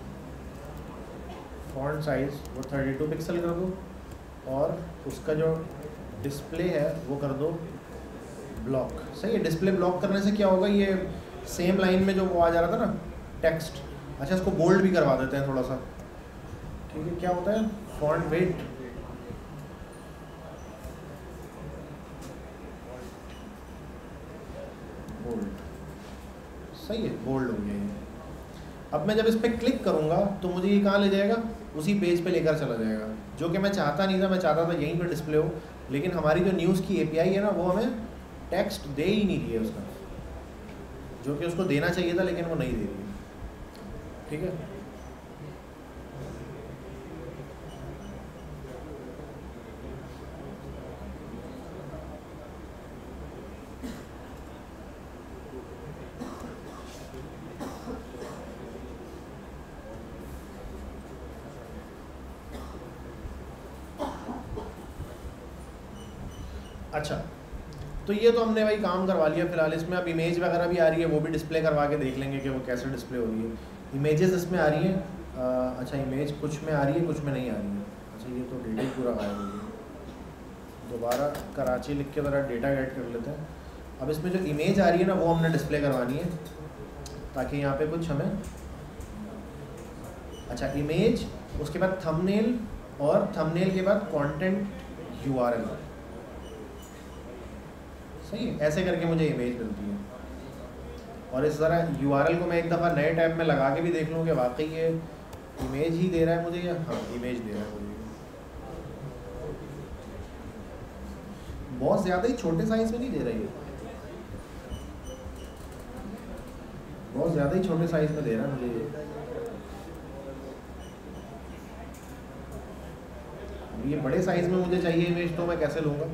फॉन्ट साइज़ वो 32 पिक्सल कर दो, और उसका जो डिस्प्ले है वो कर दो ब्लॉक। सही है, डिस्प्ले ब्लॉक करने से क्या होगा, ये सेम लाइन में जो वो आ जा रहा था ना टेक्स्ट, अच्छा इसको बोल्ड भी करवा देते हैं थोड़ा सा। ठीक है, क्या होता है फॉन्ट वेट बोल्ड। सही है, बोल्ड हो गया ये। अब मैं जब इस पर क्लिक करूँगा तो मुझे ये कहाँ ले जाएगा, उसी पेज पे लेकर चला जाएगा, जो कि मैं चाहता नहीं था। मैं चाहता था यहीं पे डिस्प्ले हो, लेकिन हमारी जो न्यूज़ की API है ना वो हमें टेक्स्ट दे ही नहीं रही है उसका, जो कि उसको देना चाहिए था लेकिन वो नहीं दे रही है। ठीक है, अच्छा तो ये तो हमने भाई काम करवा लिया फिलहाल इसमें। अब इमेज वगैरह भी आ रही है, वो भी डिस्प्ले करवा के देख लेंगे कि वो कैसे डिस्प्ले हो रही है। इमेजेस इसमें आ रही हैं। अच्छा इमेज कुछ में आ रही है कुछ में नहीं आ रही है। अच्छा ये तो डेटा ही पूरा गायब हो गया। दोबारा कराची लिख के ज़रा डेटा ऐड कर लेते हैं। अब इसमें जो इमेज आ रही है ना वो हमने डिस्प्ले करवानी है, ताकि यहाँ पे कुछ हमें, अच्छा इमेज, उसके बाद थंबनेल, और थंबनेल के बाद कंटेंट URL। सही है, ऐसे करके मुझे इमेज मिलती है। और इस तरह URL को मैं एक दफ़ा नए टैब में लगा के भी देख लूँ कि वाकई ये इमेज ही दे रहा है मुझे, या हाँ इमेज दे रहा है मुझे। बहुत ज़्यादा ही छोटे साइज़ में नहीं दे रही है, बहुत ज़्यादा ही छोटे साइज़ में दे रहा है मुझे ये बड़े साइज़ में मुझे चाहिए इमेज, तो मैं कैसे लूँगा।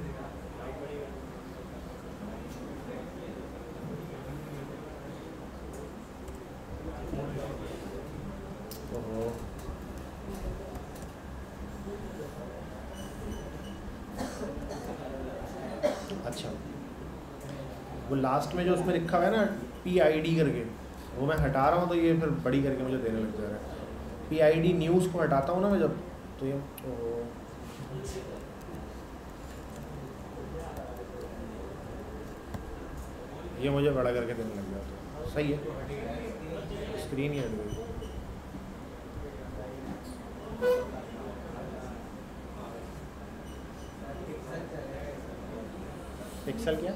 अच्छा वो लास्ट में जो उसमें लिखा हुआ है ना PID करके, वो मैं हटा रहा हूँ तो ये फिर बड़ी करके मुझे देने लग जा रहा है। PID न्यूज़ को हटाता हूँ ना मैं जब, तो ये मुझे बड़ा करके देने लग जाता है। सही है, स्क्रीन ही हट गई। पिक्सल क्या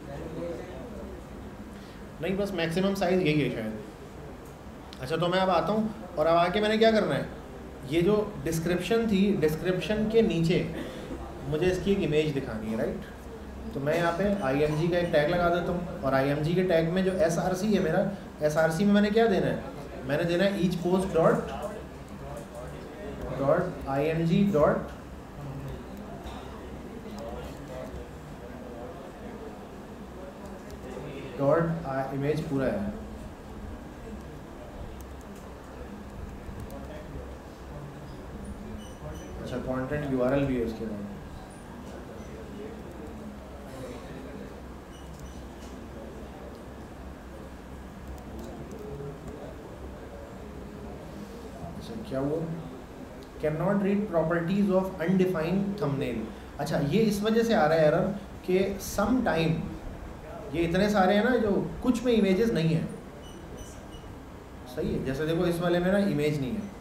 नहीं, बस मैक्सिमम साइज़ यही है शायद। अच्छा तो मैं अब आता हूँ, और अब आके मैंने क्या करना है, ये जो डिस्क्रिप्शन थी, डिस्क्रिप्शन के नीचे मुझे इसकी एक इमेज दिखानी है, राइट। तो मैं यहाँ पे IMG का एक टैग लगा देता हूँ, और IMG के टैग में जो SRC है मेरा, SRC में मैंने क्या देना है, मैंने देना है each post dot IMG dot image पूरा है। अच्छा कंटेंट URL भी है उसके बाद। अच्छा क्या हुआ, can not read properties of undefined thumbnail. अच्छा ये इस वजह से आ रहा है एरर कि सम टाइम ये इतने सारे हैं ना, जो कुछ में इमेजेस नहीं है। सही है, जैसे देखो इस वाले में ना इमेज नहीं है,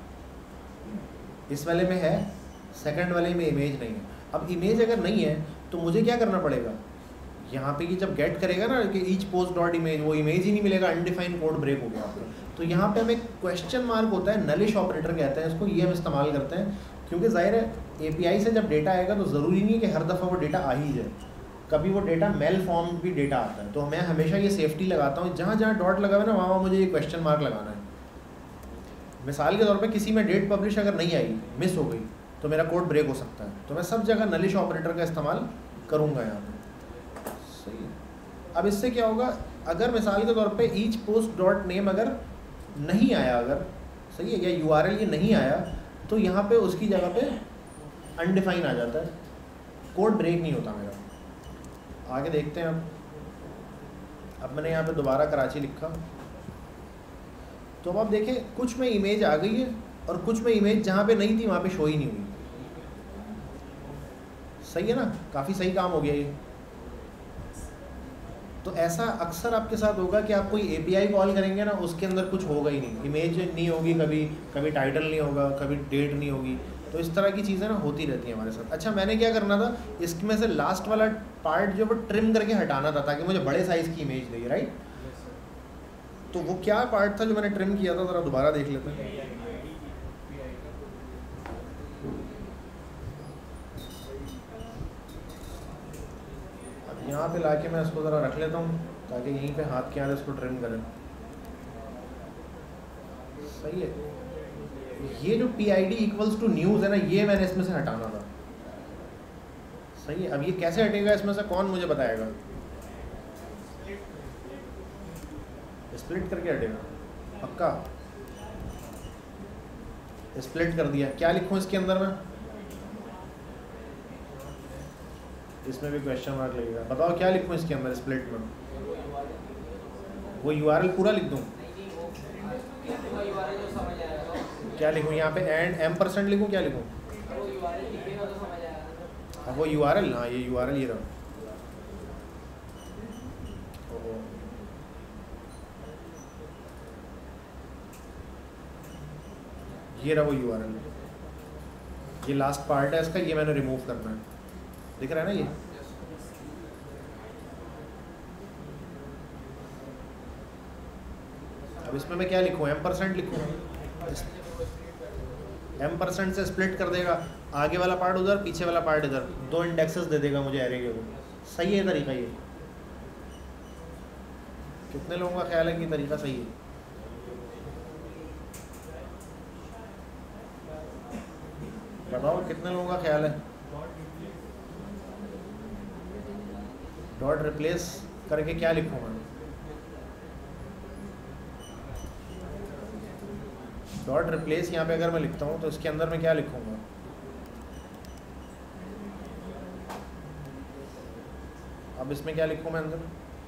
इस वाले में है, सेकंड वाले में इमेज नहीं है। अब इमेज अगर नहीं है तो मुझे क्या करना पड़ेगा, यहाँ पे कि जब गेट करेगा ना कि ईच पोस्ट डॉट इमेज, वो इमेज ही नहीं मिलेगा, अनडिफाइंड कोड ब्रेक हो गया आपका। तो यहाँ पे हमें क्वेश्चन मार्क होता है, नलिश ऑपरेटर कहते हैं इसको, ये हम इस्तेमाल करते हैं, क्योंकि जाहिर है API से जब डेटा आएगा तो ज़रूरी नहीं है कि हर दफ़ा वो डेटा आ ही जाए, कभी वो डेटा मेल फॉर्म भी डेटा आता है। तो मैं हमेशा ये सेफ्टी लगाता हूँ, जहाँ जहाँ डॉट लगा हुआ है ना वहाँ मुझे ये क्वेश्चन मार्क लगाना है। मिसाल के तौर पे किसी में डेट पब्लिश अगर नहीं आई, मिस हो गई, तो मेरा कोड ब्रेक हो सकता है, तो मैं सब जगह नलिश ऑपरेटर का इस्तेमाल करूँगा यहाँ पे। सही है। अब इससे क्या होगा, अगर मिसाल के तौर पे ईच पोस्ट डॉट नेम अगर नहीं आया, अगर सही है, या URL ये नहीं आया, तो यहाँ पे उसकी जगह पे अनडिफाइन आ जाता है, कोड ब्रेक नहीं होता मेरा। आगे देखते हैं। अब मैंने यहाँ पे दोबारा कराची लिखा, तो अब आप देखें कुछ में इमेज आ गई है और कुछ में इमेज जहाँ पे नहीं थी वहाँ पे शो ही नहीं हुई। सही है ना, काफ़ी सही काम हो गया ये। तो ऐसा अक्सर आपके साथ होगा कि आप कोई API कॉल करेंगे ना, उसके अंदर कुछ होगा ही नहीं, इमेज नहीं होगी, कभी टाइटल नहीं होगा, कभी डेट नहीं होगी। तो इस तरह की चीज़ें ना होती रहती हैं हमारे साथ। अच्छा, मैंने क्या करना था, इसमें से लास्ट वाला पार्ट जो वो ट्रिम करके हटाना था ताकि मुझे बड़े साइज़ की इमेज दे, राइट। तो वो क्या पार्ट था जो मैंने ट्रिम किया था, ज़रा दोबारा देख लेते हैं। अब यहाँ पे लाके मैं इसको ज़रा रख लेता हूँ ताकि यहीं पे हाथ के आगे इसको ट्रिम करें। सही है। ये जो PID इक्वल्स टू न्यूज़ है ना, ये मैंने इसमें से हटाना था। सही है। अब ये कैसे हटेगा इसमें से, कौन मुझे बताएगा? स्प्लिट करके हटेगा पक्का। स्प्लिट कर दिया, क्या लिखूं इसके अंदर में? इसमें भी क्वेश्चन मार्क लगेगा। बताओ क्या लिखूं इसके अंदर स्प्लिट में? वो URL पूरा लिख दूं? क्या लिखूं यहाँ पे? एंड M% लिखूं, क्या लिखूं? अब वो URL, हाँ ये URL ये रहा। ये रहा वो URL, ये लास्ट पार्ट है इसका, ये मैंने रिमूव करना है। दिख रहा है ना ये? अब इसमें मैं क्या लिखूँ? M% लिखूँ? M% से स्प्लिट कर देगा, आगे वाला पार्ट उधर, पीछे वाला पार्ट इधर, 2 इंडेक्सेस दे देगा मुझे एरे के। वो सही है तरीका ये? कितने लोगों का ख्याल है कि तरीका सही है? बताओ कितने लोगों का ख्याल है? डॉट रिप्लेस करके क्या लिखूँगा? डॉट रिप्लेस यहाँ पे अगर मैं लिखता हूँ तो इसके अंदर मैं क्या लिखूँगा? अब इसमें क्या लिखूँ मैं अंदर?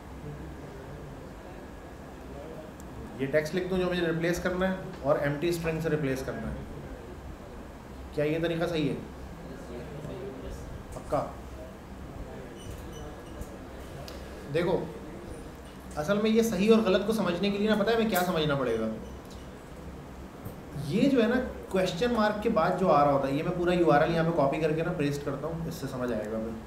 ये टेक्स्ट लिख दूँ जो मुझे रिप्लेस करना है और एम्प्टी स्ट्रिंग से रिप्लेस करना है। क्या ये तरीका सही है? पक्का? देखो असल में ये सही और गलत को समझने के लिए ना, पता है हमें क्या समझना पड़ेगा? ये जो है ना क्वेश्चन मार्क के बाद जो आ रहा होता है, ये मैं पूरा URL यहाँ पे कॉपी करके ना पेस्ट करता हूँ, इससे समझ आएगा। मैं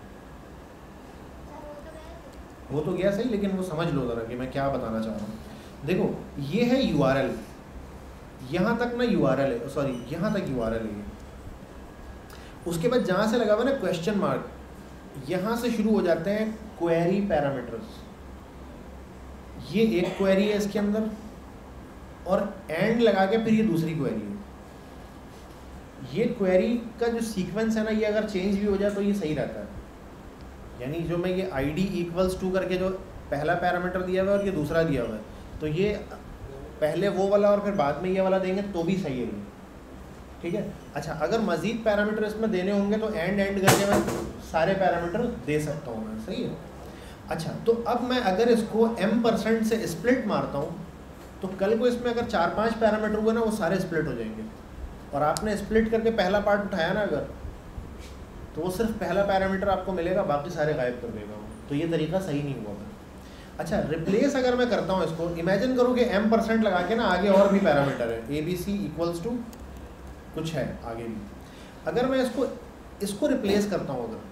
वो तो गया सही, लेकिन वो समझ लो ज़रा कि मैं क्या बताना चाह रहा हूँ। देखो ये है URL, यहाँ तक ना URL है, सॉरी यहाँ तक URL है। उसके बाद जहाँ से लगा हुआ ना क्वेश्चन मार्क, यहाँ से शुरू हो जाते हैं क्वेरी पैरामीटर्स। ये एक क्वेरी है इसके अंदर, और एंड लगा के फिर ये दूसरी क्वेरी है। ये क्वेरी का जो सीक्वेंस है ना, ये अगर चेंज भी हो जाए तो ये सही रहता है। यानी जो मैं ये ID इक्वल्स टू करके जो पहला पैरामीटर दिया हुआ है और ये दूसरा दिया हुआ है, तो ये पहले वो वाला और फिर बाद में ये वाला देंगे तो भी सही है ये। ठीक है। अच्छा, अगर मज़ीद पैरामीटर इसमें देने होंगे तो एंड करके मैं सारे पैरामीटर दे सकता हूँ मैं। सही है। अच्छा, तो अब मैं अगर इसको M% से स्प्लिट मारता हूँ तो कल को इसमें अगर 4-5 पैरामीटर हुए ना, वो सारे स्प्लिट हो जाएंगे। और आपने स्प्लिट करके पहला पार्ट उठाया ना अगर, तो वो सिर्फ पहला पैरामीटर आपको मिलेगा, बाकी सारे गायब कर देगा वो। तो ये तरीका सही नहीं हुआ। अच्छा, रिप्लेस अगर मैं करता हूँ इसको, इमेजिन करो कि M% लगा के ना आगे और भी पैरामीटर है, ABC इक्वल्स टू कुछ है आगे भी। अगर मैं इसको रिप्लेस करता हूँ अगर,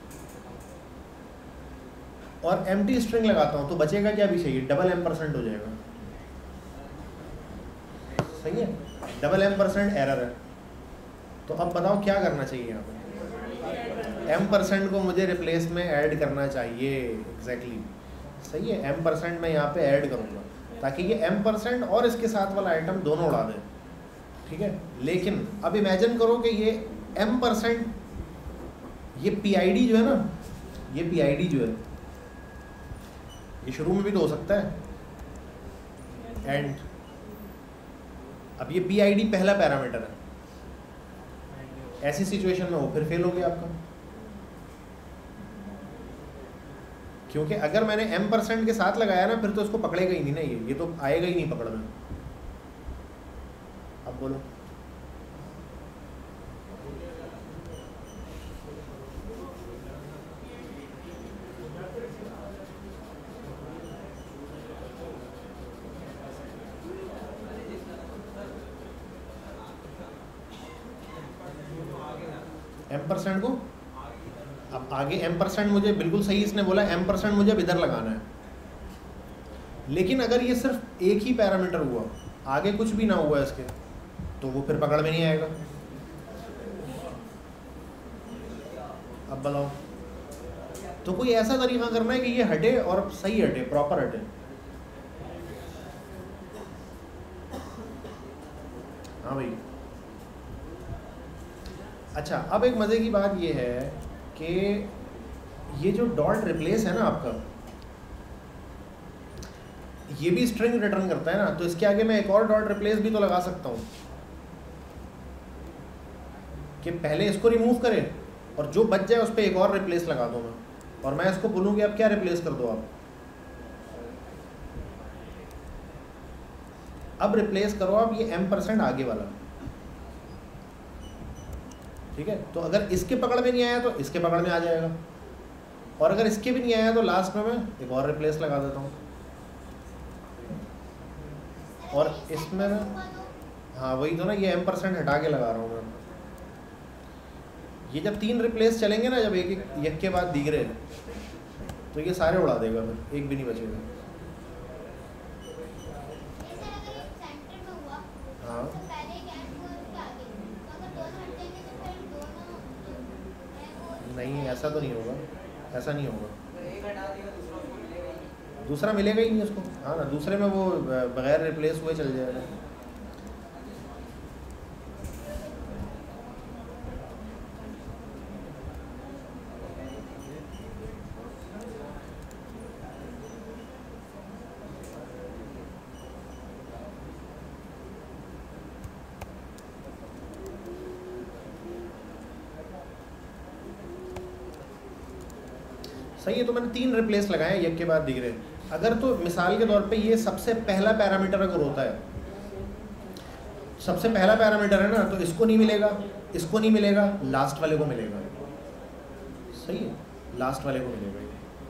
और एम्प्टी स्ट्रिंग लगाता हूँ, तो बचेगा क्या भी चाहिए? डबल M% हो जाएगा। सही है। डबल M% एरर है। तो अब बताओ क्या करना चाहिए यहाँ पे? m% को मुझे रिप्लेस में ऐड करना चाहिए। एग्जैक्टली सही है, m% मैं यहाँ पे ऐड करूँगा ताकि ये m% और इसके साथ वाला आइटम दोनों उड़ा दें, ठीक है। लेकिन अब इमेजिन करो कि ये m%, ये PID जो है ना, ये PID जो है ये शुरू में भी तो हो सकता है एंड अब ये PID पहला पैरामीटर है, ऐसी सिचुएशन में वो फिर फेल हो गया आपका, क्योंकि अगर मैंने m% के साथ लगाया ना फिर तो इसको पकड़ेगा ही नहीं ना, ये तो आएगा ही नहीं पकड़ में। अब बोलो m% को, अब आगे m% मुझे बिल्कुल सही इसने बोला m% मुझे अब इधर लगाना है, लेकिन अगर ये सिर्फ एक ही पैरामीटर हुआ, आगे कुछ भी ना हुआ इसके, तो वो फिर पकड़ में नहीं आएगा। अब बताओ, तो कोई ऐसा तरीका करना है कि ये हटे और सही हटे, प्रॉपर हटे। हाँ भाई, अच्छा अब एक मज़े की बात ये है कि ये जो डॉट रिप्लेस है ना आपका, ये भी स्ट्रिंग रिटर्न करता है ना, तो इसके आगे मैं एक और डॉट रिप्लेस भी तो लगा सकता हूँ कि पहले इसको रिमूव करे और जो बच जाए उस पर एक और रिप्लेस लगा दूँ मैं, और मैं इसको बोलूँ कि अब क्या रिप्लेस कर दो आप, अब रिप्लेस करो आप ये m% आगे वाला, ठीक है। तो अगर इसके पकड़ में नहीं आया तो इसके पकड़ में आ जाएगा, और अगर इसके भी नहीं आया तो लास्ट में मैं एक और रिप्लेस लगा देता हूँ, और इसमें मैं, हाँ वही तो ना, ये m% हटा के लगा रहा हूँ मैं। ये जब 3 रिप्लेस चलेंगे ना, जब एक के बाद दीगरे, तो ये सारे उड़ा देगा, फिर एक भी नहीं बचेगा। हाँ नहीं, ऐसा तो नहीं होगा, ऐसा नहीं होगा, दूसरा मिलेगा ही नहीं उसको। हाँ ना, दूसरे में वो बगैर रिप्लेस हुए चल जाएगा। सही है, तो मैंने 3 रिप्लेस लगाए एक के बाद दिख रहे। अगर तो मिसाल के तौर पे ये सबसे पहला पैरामीटर अगर होता है, सबसे पहला पैरामीटर है ना, तो इसको नहीं मिलेगा, इसको नहीं मिलेगा, लास्ट वाले को मिलेगा। सही है, लास्ट वाले को मिलेगा,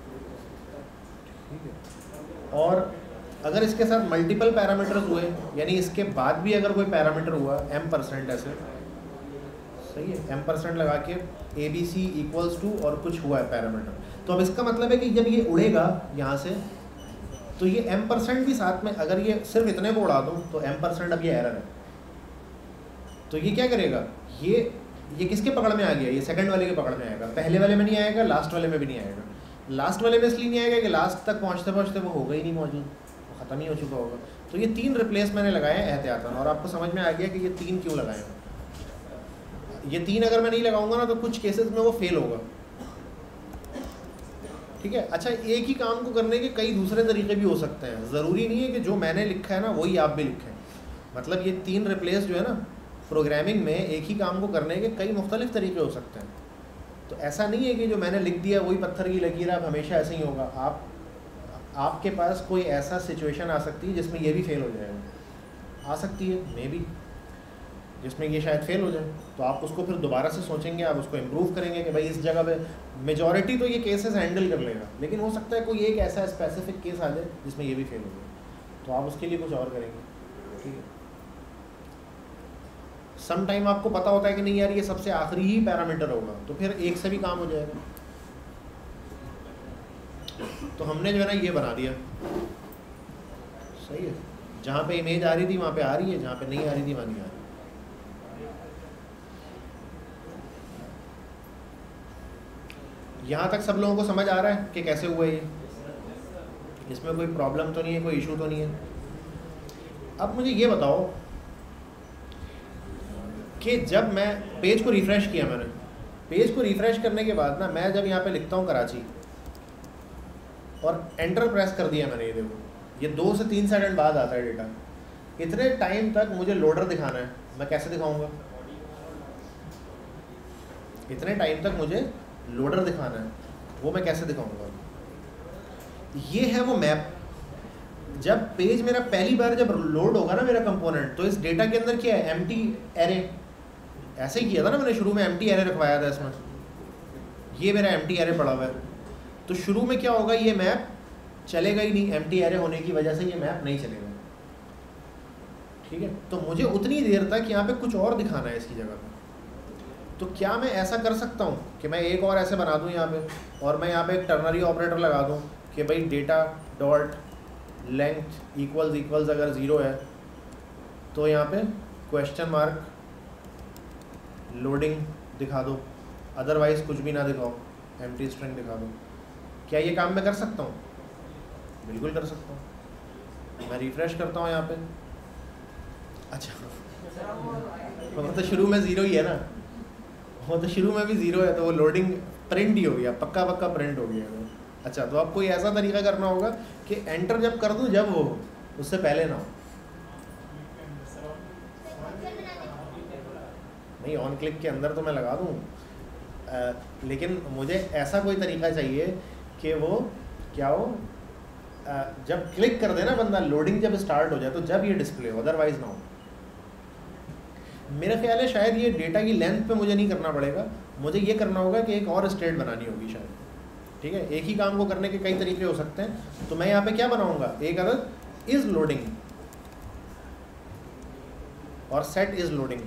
ठीक है। और अगर इसके साथ मल्टीपल पैरामीटर्स हुए, यानी इसके बाद भी अगर कोई पैरामीटर हुआ m% ऐसे, सही है, m% लगा के ABC इक्वल्स टू और कुछ हुआ है पैरामीटर, तो अब इसका मतलब है कि जब ये उड़ेगा यहाँ से, तो ये m% भी साथ में, अगर ये सिर्फ इतने को उड़ा दूँ तो m% अब ये एरर है, तो ये क्या करेगा, ये किसके पकड़ में आ गया, ये सेकंड वाले के पकड़ में आएगा, पहले वाले में नहीं आएगा, लास्ट वाले में भी नहीं आएगा। लास्ट वाले में इसलिए नहीं आएगा कि लास्ट तक पहुँचते पहुँचते वो होगा ही नहीं मौजूद, वो ख़त्म ही हो चुका होगा। तो ये 3 रिप्लेस मैंने लगाए हैं एहतियातन, और आपको समझ में आ गया कि ये 3 क्यों लगाए हैं। ये 3 अगर मैं नहीं लगाऊंगा ना तो कुछ केसेस में वो फेल होगा, ठीक है। अच्छा, एक ही काम को करने के कई दूसरे तरीके भी हो सकते हैं, ज़रूरी नहीं है कि जो मैंने लिखा है ना वही आप भी लिखें। मतलब ये 3 रिप्लेस जो है ना, प्रोग्रामिंग में एक ही काम को करने के कई मुख्तलिफ तरीके हो सकते हैं। तो ऐसा नहीं है कि जो मैंने लिख दिया वही पत्थर की लकीर अब हमेशा ऐसे ही होगा। आपके पास कोई ऐसा सिचुएशन आ सकती है जिसमें ये भी फेल हो जाएगा, आ सकती है मे बी, जिसमें ये शायद फेल हो जाए, तो आप उसको फिर दोबारा से सोचेंगे, आप उसको इम्प्रूव करेंगे कि भाई इस जगह पे मेजॉरिटी तो ये केसेस हैंडल कर लेगा, लेकिन हो सकता है कोई एक ऐसा स्पेसिफिक केस आ जाए जिसमें ये भी फेल हो जाए, तो आप उसके लिए कुछ और करेंगे, ठीक है। सम टाइम आपको पता होता है कि नहीं यार ये सबसे आखिरी ही पैरामीटर होगा, तो फिर एक से भी काम हो जाएगा। तो हमने जो है ना ये बना दिया, सही है, जहाँ पे इमेज आ रही थी वहाँ पे आ रही है, जहाँ पे नहीं आ रही थी वहाँ नहीं आ रही। यहाँ तक सब लोगों को समझ आ रहा है कि कैसे हुआ ये? इसमें कोई प्रॉब्लम तो नहीं है, कोई इशू तो नहीं है? अब मुझे ये बताओ कि जब मैं पेज को रिफ़्रेश किया, मैंने पेज को रिफ़्रेश करने के बाद ना, मैं जब यहाँ पे लिखता हूँ कराची और एंटर प्रेस कर दिया मैंने, ये देखो ये 2 से 3 सेकंड बाद आता है डेटा। इतने टाइम तक मुझे लोडर दिखाना है, मैं कैसे दिखाऊंगा? इतने टाइम तक मुझे लोडर दिखाना है, वो मैं कैसे दिखाऊंगा? ये है वो मैप। जब पेज मेरा पहली बार जब लोड होगा ना मेरा कंपोनेंट, तो इस डेटा के अंदर क्या है? Empty array. ऐसे ही किया था ना मैंने, शुरू में एम्प्टी एरे रखवाया था इसमें, ये मेरा एम्प्टी एरे पड़ा हुआ है। तो शुरू में क्या होगा, ये मैप चलेगा ही नहीं, एम्प्टी एरे होने की वजह से ये मैप नहीं चलेगा, ठीक है? तो मुझे उतनी देर तक यहाँ पे कुछ और दिखाना है इसकी जगह पे। तो क्या मैं ऐसा कर सकता हूँ कि मैं एक और ऐसे बना दूँ यहाँ पे, और मैं यहाँ पे एक टर्नरी ऑपरेटर लगा दूँ कि भाई डेटा डॉट लेंथ इक्वल्स अगर 0 है तो यहाँ पे क्वेश्चन मार्क लोडिंग दिखा दो, अदरवाइज़ कुछ भी ना दिखाओ, एम्प्टी स्ट्रिंग दिखा दो। क्या ये काम मैं कर सकता हूँ? बिल्कुल कर सकता हूँ। मैं रिफ़्रेश करता हूँ यहाँ पे, अच्छा वो तो शुरू में 0 ही है ना, वो तो शुरू में भी 0 है, तो वो लोडिंग प्रिंट ही हो गया, पक्का प्रिंट हो गया। अच्छा, तो अब कोई ऐसा तरीका करना होगा कि एंटर जब कर दूँ जब वो हो, उससे पहले ना हो। नहीं, ऑन क्लिक के अंदर तो मैं लगा दूँ, लेकिन मुझे ऐसा कोई तरीका चाहिए कि वो क्या हो, जब क्लिक कर देना बंदा, लोडिंग जब स्टार्ट हो जाए तो जब ये डिस्प्ले हो, अदरवाइज ना हो। मेरा ख्याल है शायद ये डेटा की लेंथ पे मुझे नहीं करना पड़ेगा, मुझे ये करना होगा कि एक और स्टेट बनानी होगी शायद, ठीक है? एक ही काम को करने के कई तरीके हो सकते हैं। तो मैं यहाँ पे क्या बनाऊंगा, एक अदर इज लोडिंग और सेट इज लोडिंग,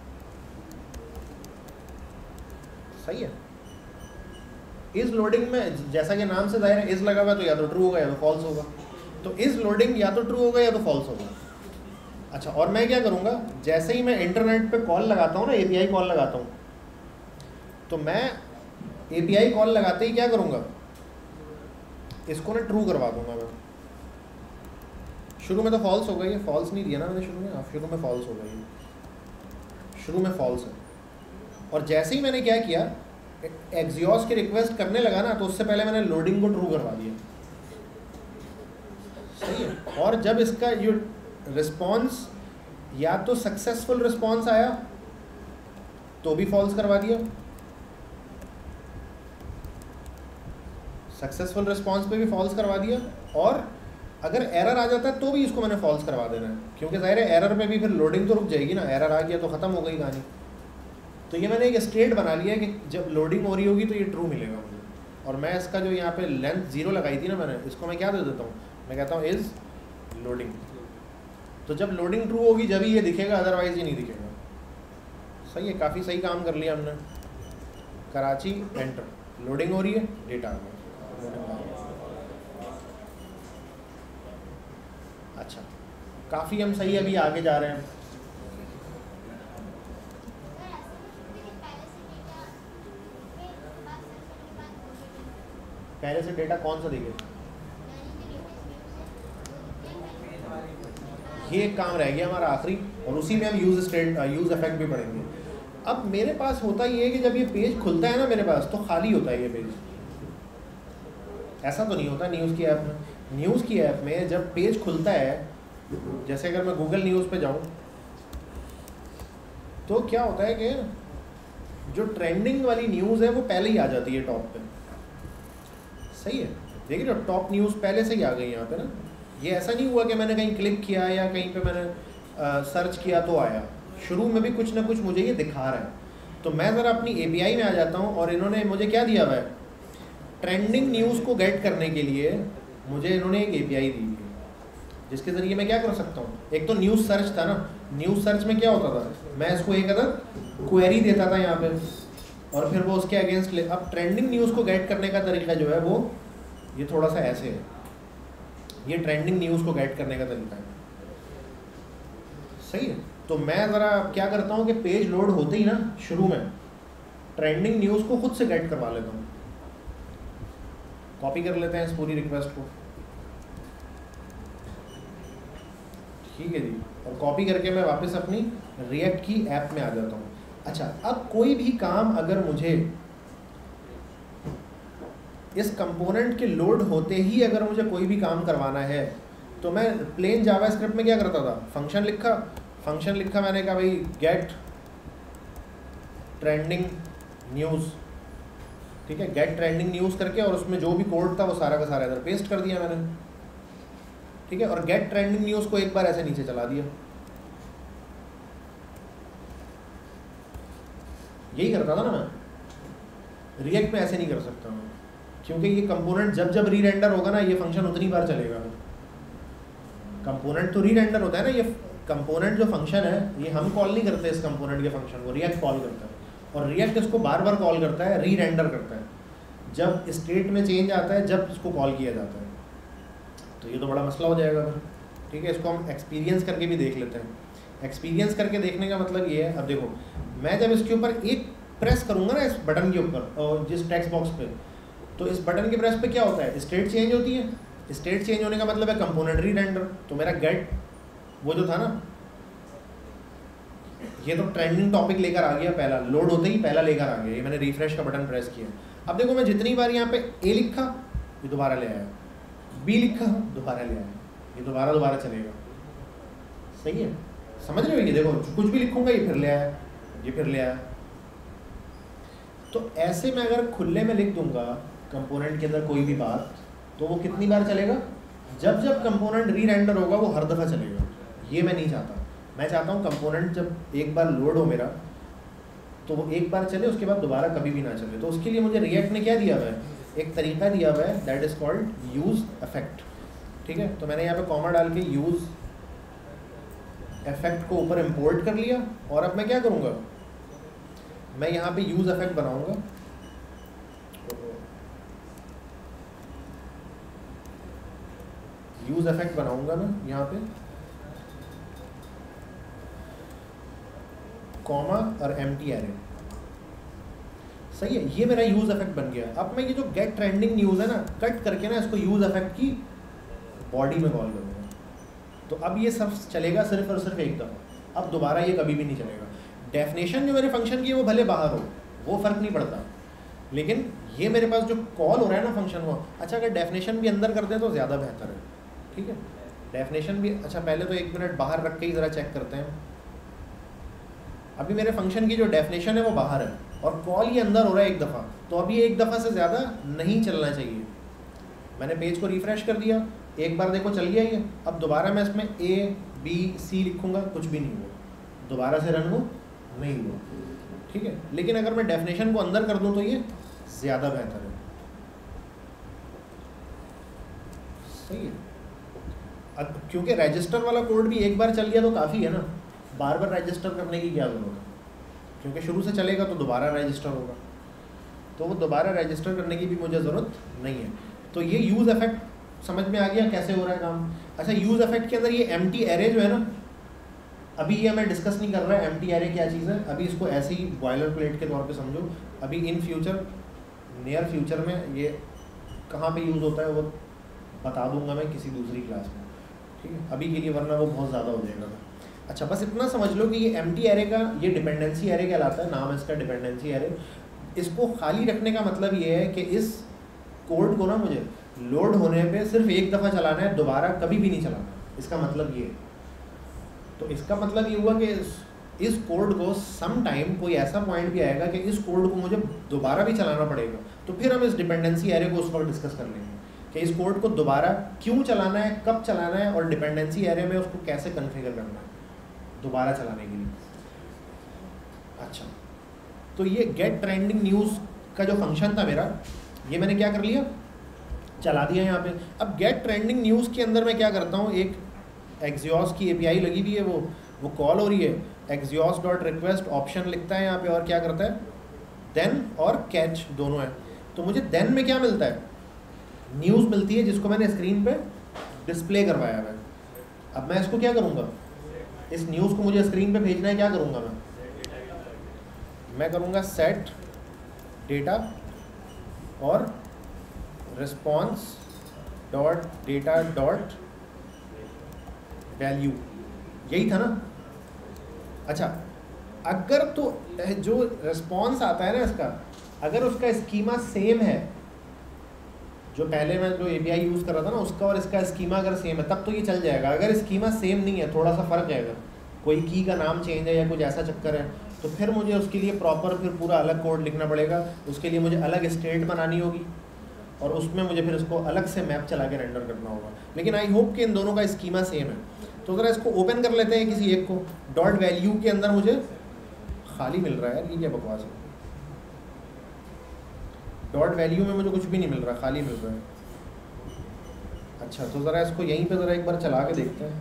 सही है? इज लोडिंग में जैसा कि नाम से जाहिर है इज लगा हुआ, तो या तो ट्रू होगा या तो फॉल्स होगा। तो इज लोडिंग या तो ट्रू होगा या तो फॉल्स होगा। अच्छा, और मैं क्या करूँगा, जैसे ही मैं इंटरनेट पे कॉल लगाता हूँ ना, एपीआई कॉल लगाता हूँ, तो मैं एपीआई कॉल लगाते ही क्या करूँगा, इसको ना ट्रू करवा दूँगा मैं। शुरू में तो फॉल्स होगा, ये फॉल्स नहीं दिया ना मैंने शुरू में, हाँ शुरू में फॉल्स होगा, ये शुरू में फॉल्स है। और जैसे ही मैंने क्या किया, एक्सियोस की रिक्वेस्ट करने लगा ना, तो उससे पहले मैंने लोडिंग को ट्रू करवा दिया, सही है? और जब इसका जो रिस्पॉन्स या तो सक्सेसफुल रिस्पॉन्स आया तो भी फॉल्स करवा दिया, सक्सेसफुल रिस्पॉन्स पे भी फॉल्स करवा दिया, और अगर एरर आ जाता है तो भी इसको मैंने फॉल्स करवा देना है, क्योंकि ज़ाहिर है एरर पे भी फिर लोडिंग तो रुक जाएगी ना, एरर आ गया तो ख़त्म हो गई कहानी। तो ये मैंने एक स्टेट बना लिया है कि जब लोडिंग हो रही होगी तो ये ट्रू मिलेगा मुझे। और मैं इसका जो यहाँ पे लेंथ 0 लगाई थी ना मैंने, इसको मैं क्या दे देता हूँ, मैं कहता हूँ इज़ लोडिंग। तो जब लोडिंग ट्रू होगी जब ही ये दिखेगा, अदरवाइज ये नहीं दिखेगा। सही है, काफ़ी सही काम कर लिया हमने। कराची एंटर, लोडिंग हो रही है, डेटा आ गया। अच्छा, काफ़ी हम सही अभी आगे जा रहे हैं। पहले से डेटा कौन सा दिखे, ये एक काम रह गया हमारा आखिरी, और उसी में हम यूज़ इफेक्ट भी पढ़ेंगे। अब मेरे पास होता ये है कि जब ये पेज खुलता है ना मेरे पास, तो खाली होता है ये पेज। ऐसा तो नहीं होता न्यूज़ की ऐप में। न्यूज़ की ऐप में जब पेज खुलता है, जैसे अगर मैं गूगल न्यूज़ पे जाऊँ, तो क्या होता है कि जो ट्रेंडिंग वाली न्यूज़ है वो पहले ही आ जाती है टॉप पे, सही है? देखिए जो टॉप न्यूज़ पहले से ही आ गई यहाँ पे ना। ये ऐसा नहीं हुआ कि मैंने कहीं क्लिक किया या कहीं पे मैंने सर्च किया तो आया, शुरू में भी कुछ ना कुछ मुझे ये दिखा रहा है। तो मैं ज़रा अपनी एपीआई में आ जाता हूँ, और इन्होंने मुझे क्या दिया हुआ है, ट्रेंडिंग न्यूज़ को गेट करने के लिए मुझे इन्होंने एक एपीआई दी है, जिसके ज़रिए मैं क्या कर सकता हूँ। एक तो न्यूज़ सर्च था ना, न्यूज़ सर्च में क्या होता था, मैं इसको एक अदर क्वेरी देता था यहाँ पे, और फिर वो उसके अगेंस्ट ले। अब ट्रेंडिंग न्यूज़ को गेट करने का तरीका जो है वो ये थोड़ा सा ऐसे है, ये ट्रेंडिंग न्यूज़ को गेट करने का तरीका है, सही है? तो मैं ज़रा क्या करता हूँ कि पेज लोड होते ही ना शुरू में ट्रेंडिंग न्यूज़ को खुद से गेट करवा लेता हूँ। कॉपी कर लेते हैं इस पूरी रिक्वेस्ट को, ठीक है जी। और कॉपी करके मैं वापस अपनी रिएक्ट की ऐप में आ जाता हूँ। अच्छा, अब कोई भी काम अगर मुझे इस कंपोनेंट के लोड होते ही अगर मुझे कोई भी काम करवाना है तो मैं प्लेन जावास्क्रिप्ट में क्या करता था, फंक्शन लिखा, मैंने कहा भाई गेट ट्रेंडिंग न्यूज़, ठीक है, गेट ट्रेंडिंग न्यूज़ करके और उसमें जो भी कोड था वो सारा का सारा इधर पेस्ट कर दिया मैंने, ठीक है। और गेट ट्रेंडिंग न्यूज़ को एक बार ऐसे नीचे चला दिया, यही करता था ना मैं। रिएक्ट में ऐसे नहीं कर सकता मैं, क्योंकि ये कंपोनेंट जब जब री रेंडर होगा ना ये फंक्शन उतनी बार चलेगा। कंपोनेंट तो री रेंडर होता है ना, ये कंपोनेंट जो फंक्शन है ये हम कॉल नहीं करते इस कंपोनेंट के फंक्शन को, रिएक्ट कॉल करता है। और रिएक्ट इसको बार बार कॉल करता है, री रेंडर करता है जब स्टेट में चेंज आता है, जब इसको कॉल किया जाता है। तो ये तो बड़ा मसला हो जाएगा फिर, ठीक है। इसको हम एक्सपीरियंस करके भी देख लेते हैं। एक्सपीरियंस करके देखने का मतलब ये है, अब देखो मैं जब इसके ऊपर एक प्रेस करूँगा ना इस बटन के ऊपर और जिस टेक्स्ट बॉक्स पे, तो इस बटन के प्रेस पे क्या होता है, स्टेट चेंज होती है। स्टेट चेंज होने का मतलब है कंपोनेंट री रेंडर। तो मेरा गेट वो जो था ना, ये तो ट्रेंडिंग टॉपिक लेकर आ गया, पहला लोड होते ही पहला लेकर आ गया, ये मैंने रिफ्रेश का बटन प्रेस किया। अब देखो मैं जितनी बार यहाँ पे ए लिखा ये दोबारा ले आया, बी लिखा दोबारा ले आया, ये दोबारा चलेगा, सही है, समझ रहे हो। ये देखो कुछ भी लिखूंगा ये फिर ले आया, ये फिर ले आया। तो ऐसे में अगर खुले में लिख दूंगा कंपोनेंट के अंदर कोई भी बात, तो वो कितनी बार चलेगा, जब जब कंपोनेंट री रेंडर होगा वो हर दफ़ा चलेगा। ये मैं नहीं चाहता। मैं चाहता हूँ कंपोनेंट जब एक बार लोड हो मेरा तो वो एक बार चले, उसके बाद दोबारा कभी भी ना चले। तो उसके लिए मुझे रिएक्ट ने क्या दिया हुआ है, एक तरीका दिया हुआ है, that is called use effect, ठीक है। तो मैंने यहाँ पे कॉमा डाल के यूज़ इफेक्ट को ऊपर इंपोर्ट कर लिया। और अब मैं क्या करूँगा, मैं यहाँ पे यूज़ इफेक्ट बनाऊँगा, यूज़ इफेक्ट बनाऊँगा मैं यहाँ पे कॉमा और एम्प्टी एरे, सही है। ये मेरा यूज़ इफेक्ट बन गया। अब मैं ये जो गेट ट्रेंडिंग न्यूज़ है ना, कट करके ना इसको यूज़ इफेक्ट की बॉडी में कॉल करूँगा। तो अब ये सब चलेगा सिर्फ और सिर्फ एक दफ़ा, अब दोबारा ये कभी भी नहीं चलेगा। डेफिनेशन जो मेरे फंक्शन की है वो भले बाहर हो, वो फ़र्क नहीं पड़ता, लेकिन ये मेरे पास जो कॉल हो रहा है ना फंक्शन को, अच्छा अगर डेफिनेशन भी अंदर कर दें तो ज़्यादा बेहतर है, ठीक है। डेफिनेशन भी, अच्छा पहले तो 1 मिनट बाहर रख के ही ज़रा चेक करते हैं। अभी मेरे फंक्शन की जो डेफिनेशन है वो बाहर है और कॉल ये अंदर हो रहा है एक दफ़ा, तो अभी एक दफ़ा से ज़्यादा नहीं चलना चाहिए। मैंने पेज को रिफ़्रेश कर दिया, एक बार देखो चल गया ये। अब दोबारा मैं इसमें A B C लिखूँगा, कुछ भी नहीं हुआ, दोबारा से रन हो नहीं हुआ, ठीक है। लेकिन अगर मैं डेफिनेशन को अंदर कर दूँ तो ये ज़्यादा बेहतर है, सही है। अब क्योंकि रजिस्टर वाला कोड भी एक बार चल गया तो काफ़ी है ना, बार बार रजिस्टर करने की क्या ज़रूरत है, क्योंकि शुरू से चलेगा तो दोबारा रजिस्टर होगा, तो वो दोबारा रजिस्टर करने की भी मुझे ज़रूरत नहीं है। तो ये यूज़ इफेक्ट समझ में आ गया कैसे हो रहा है काम। अच्छा, यूज़ इफेक्ट के अंदर ये एम्प्टी एरे जो है ना, अभी ये मैं डिस्कस नहीं कर रहा है एम्प्टी एरे क्या चीज़ है, अभी इसको ऐसे ही बॉयलर प्लेट के तौर पे समझो। अभी इन फ्यूचर, नियर फ्यूचर में ये कहाँ पे यूज़ होता है वो बता दूंगा मैं किसी दूसरी क्लास में, ठीक है, अभी के लिए, वरना वो बहुत ज़्यादा हो जाएगा। अच्छा, बस इतना समझ लो कि ये एम्प्टी एरे का, ये डिपेंडेंसी एरे कहलाता है, नाम इसका डिपेंडेंसी एरे। इसको खाली रखने का मतलब ये है कि इस कोड को ना मुझे लोड होने पे सिर्फ एक दफ़ा चलाना है, दोबारा कभी भी नहीं चलाना, इसका मतलब ये। तो इसका मतलब ये हुआ कि इस कोड को सम टाइम कोई ऐसा पॉइंट भी आएगा कि इस कोड को मुझे दोबारा भी चलाना पड़ेगा, तो फिर हम इस डिपेंडेंसी एरे को उस वक्त डिस्कस कर लेंगे कि इस कोड को दोबारा क्यों चलाना है, कब चलाना है, और डिपेंडेंसी एरे में उसको कैसे कन्फिगर करना है दोबारा चलाने के लिए। अच्छा, तो ये गेट ट्रेंडिंग न्यूज़ का जो फंक्शन था मेरा, ये मैंने क्या कर लिया, चला दिया यहाँ पे। अब गेट ट्रेंडिंग न्यूज़ के अंदर मैं क्या करता हूँ, एक एक्सियोस की API लगी हुई है, वो कॉल हो रही है, exhaust.request ऑप्शन लिखता है यहाँ पे, और क्या करता है, देन और कैच दोनों है। तो मुझे देन में क्या मिलता है, न्यूज़ मिलती है जिसको मैंने स्क्रीन पे डिस्प्ले करवाया है। अब मैं इसको क्या करूँगा, इस न्यूज़ को मुझे स्क्रीन पे भेजना है, क्या करूँगा मैं करूँगा सेट डेटा और response dot data dot value, यही था ना। अच्छा, अगर तो जो रिस्पॉन्स आता है ना इसका, अगर उसका स्कीमा सेम है, जो पहले मैं जो एपीआई यूज़ कर रहा था ना उसका और इसका स्कीमा अगर सेम है तब तो ये चल जाएगा। अगर स्कीमा सेम नहीं है, थोड़ा सा फ़र्क है, अगर कोई की का नाम चेंज है या कुछ ऐसा चक्कर है, तो फिर मुझे उसके लिए प्रॉपर फिर पूरा अलग कोड लिखना पड़ेगा। उसके लिए मुझे अलग स्टेट बनानी होगी और उसमें मुझे फिर उसको अलग से मैप चला के रेंडर करना होगा। लेकिन आई होप कि इन दोनों का स्कीमा सेम है। तो ज़रा इसको ओपन कर लेते हैं किसी एक को। डॉट वैल्यू के अंदर मुझे खाली मिल रहा है यार, ये क्या बकवास है। डॉट वैल्यू में मुझे कुछ भी नहीं मिल रहा, खाली मिल रहा है। अच्छा, तो ज़रा इसको यहीं पे ज़रा एक बार चला के देखते हैं।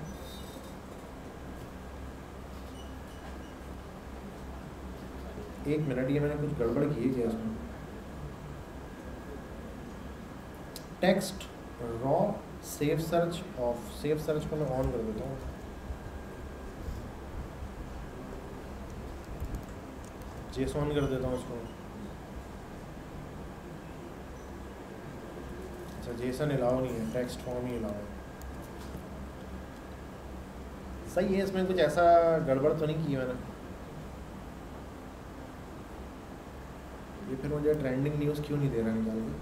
एक मिनट, ये मैंने कुछ गड़बड़ की है क्या इसमें। Text raw save search off, save search को मैं ऑन कर देता हूँ। जेसॉन कर देता हूँ उसको। अच्छा, जेसन अलाउ नहीं है, टेक्स्ट फॉर्म ही अलाउ है। सही है, इसमें कुछ ऐसा गड़बड़ तो नहीं की मैंने। ये फिर मुझे ट्रेंडिंग न्यूज़ क्यों नहीं दे रहा निकाल के।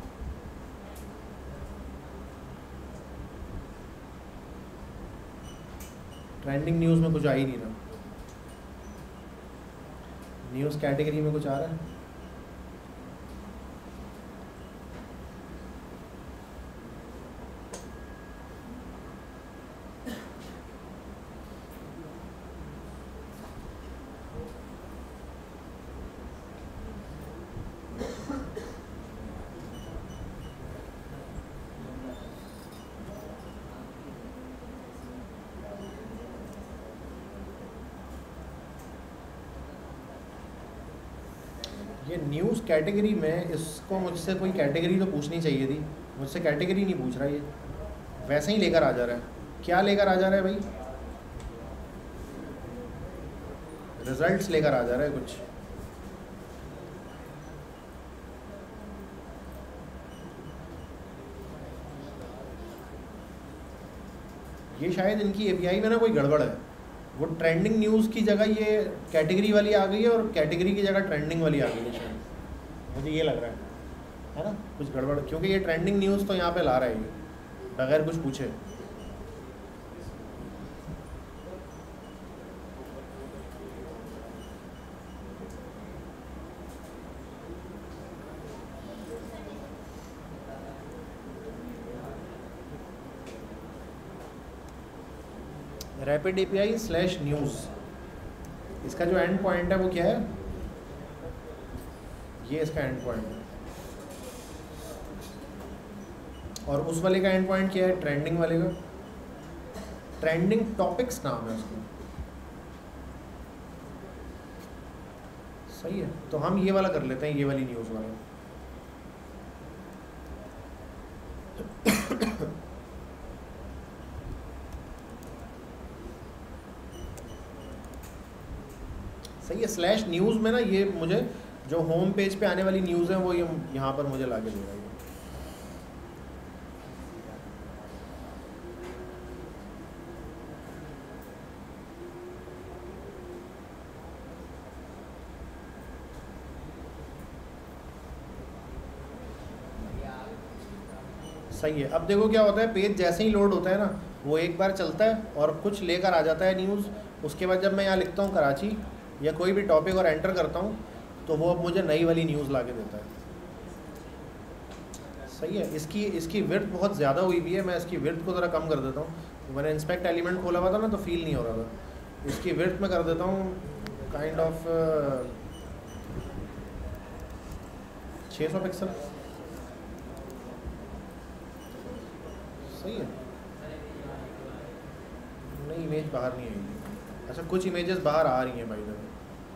ट्रेंडिंग न्यूज़ में कुछ आ ही नहीं रहा। न्यूज़ कैटेगरी में कुछ आ रहा है। ये न्यूज़ कैटेगरी में इसको मुझसे कोई कैटेगरी तो पूछनी चाहिए थी, मुझसे कैटेगरी नहीं पूछ रहा। ये वैसे ही लेकर आ जा रहा है। क्या लेकर आ जा रहा है भाई? रिजल्ट्स लेकर आ जा रहा है कुछ। ये शायद इनकी एपीआई में ना कोई गड़बड़ है। वो ट्रेंडिंग न्यूज़ की जगह ये कैटेगरी वाली आ गई है और कैटेगरी की जगह ट्रेंडिंग वाली आ गई है शायद, मुझे ये लग रहा है ना कुछ गड़बड़। क्योंकि ये ट्रेंडिंग न्यूज़ तो यहाँ पे ला रहा है ये बगैर कुछ पूछे। रैपिड एपीआई स्लैश न्यूज़, इसका जो एंड पॉइंट है वो क्या है? ये इसका एंड पॉइंट है। और उस वाले का एंड पॉइंट क्या है? ट्रेंडिंग वाले का ट्रेंडिंग टॉपिक्स नाम है उसको। सही है, तो हम ये वाला कर लेते हैं, ये वाली न्यूज़ वाला। सही है। स्लैश न्यूज़ में ना ये मुझे जो होम पेज पे आने वाली न्यूज़ है वो ये यहाँ पर मुझे लाके दे रहा है। सही है। अब देखो क्या होता है, पेज जैसे ही लोड होता है ना वो एक बार चलता है और कुछ लेकर आ जाता है न्यूज़। उसके बाद जब मैं यहाँ लिखता हूँ कराची या कोई भी टॉपिक और एंटर करता हूँ तो वो अब मुझे नई वाली न्यूज़ ला के देता है। सही है। इसकी विड्थ बहुत ज़्यादा हुई भी है, मैं इसकी विड्थ को ज़रा कम कर देता हूँ। मैंने इंस्पेक्ट एलिमेंट खोला हुआ था ना तो फील नहीं हो रहा था। इसकी विड्थ में कर देता हूँ काइंड ऑफ 600 पिक्सल। सही है। नहीं, इमेज बाहर नहीं आएगी। अच्छा, कुछ इमेजेस बाहर आ रही हैं भाई इधर।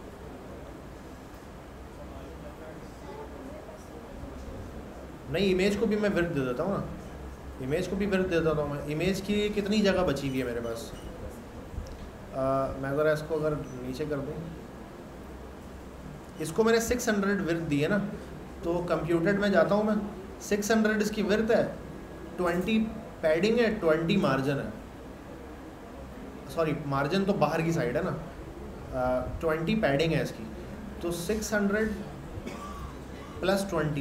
नहीं, इमेज को भी मैं विड्थ दे देता हूँ ना, इमेज को भी विड्थ दे देता हूँ मैं। इमेज की कितनी जगह बची हुई है मेरे पास? मैं ज़रा इसको अगर नीचे कर दूँ, इसको मैंने 600 विड्थ दी है ना, तो कंप्यूटेड में जाता हूँ मैं 600 इसकी विड्थ है, 20 पैडिंग है, 20 मार्जिन है, सॉरी मार्जिन तो बाहर की साइड है ना, 20 पैडिंग है इसकी, तो 600 प्लस 20,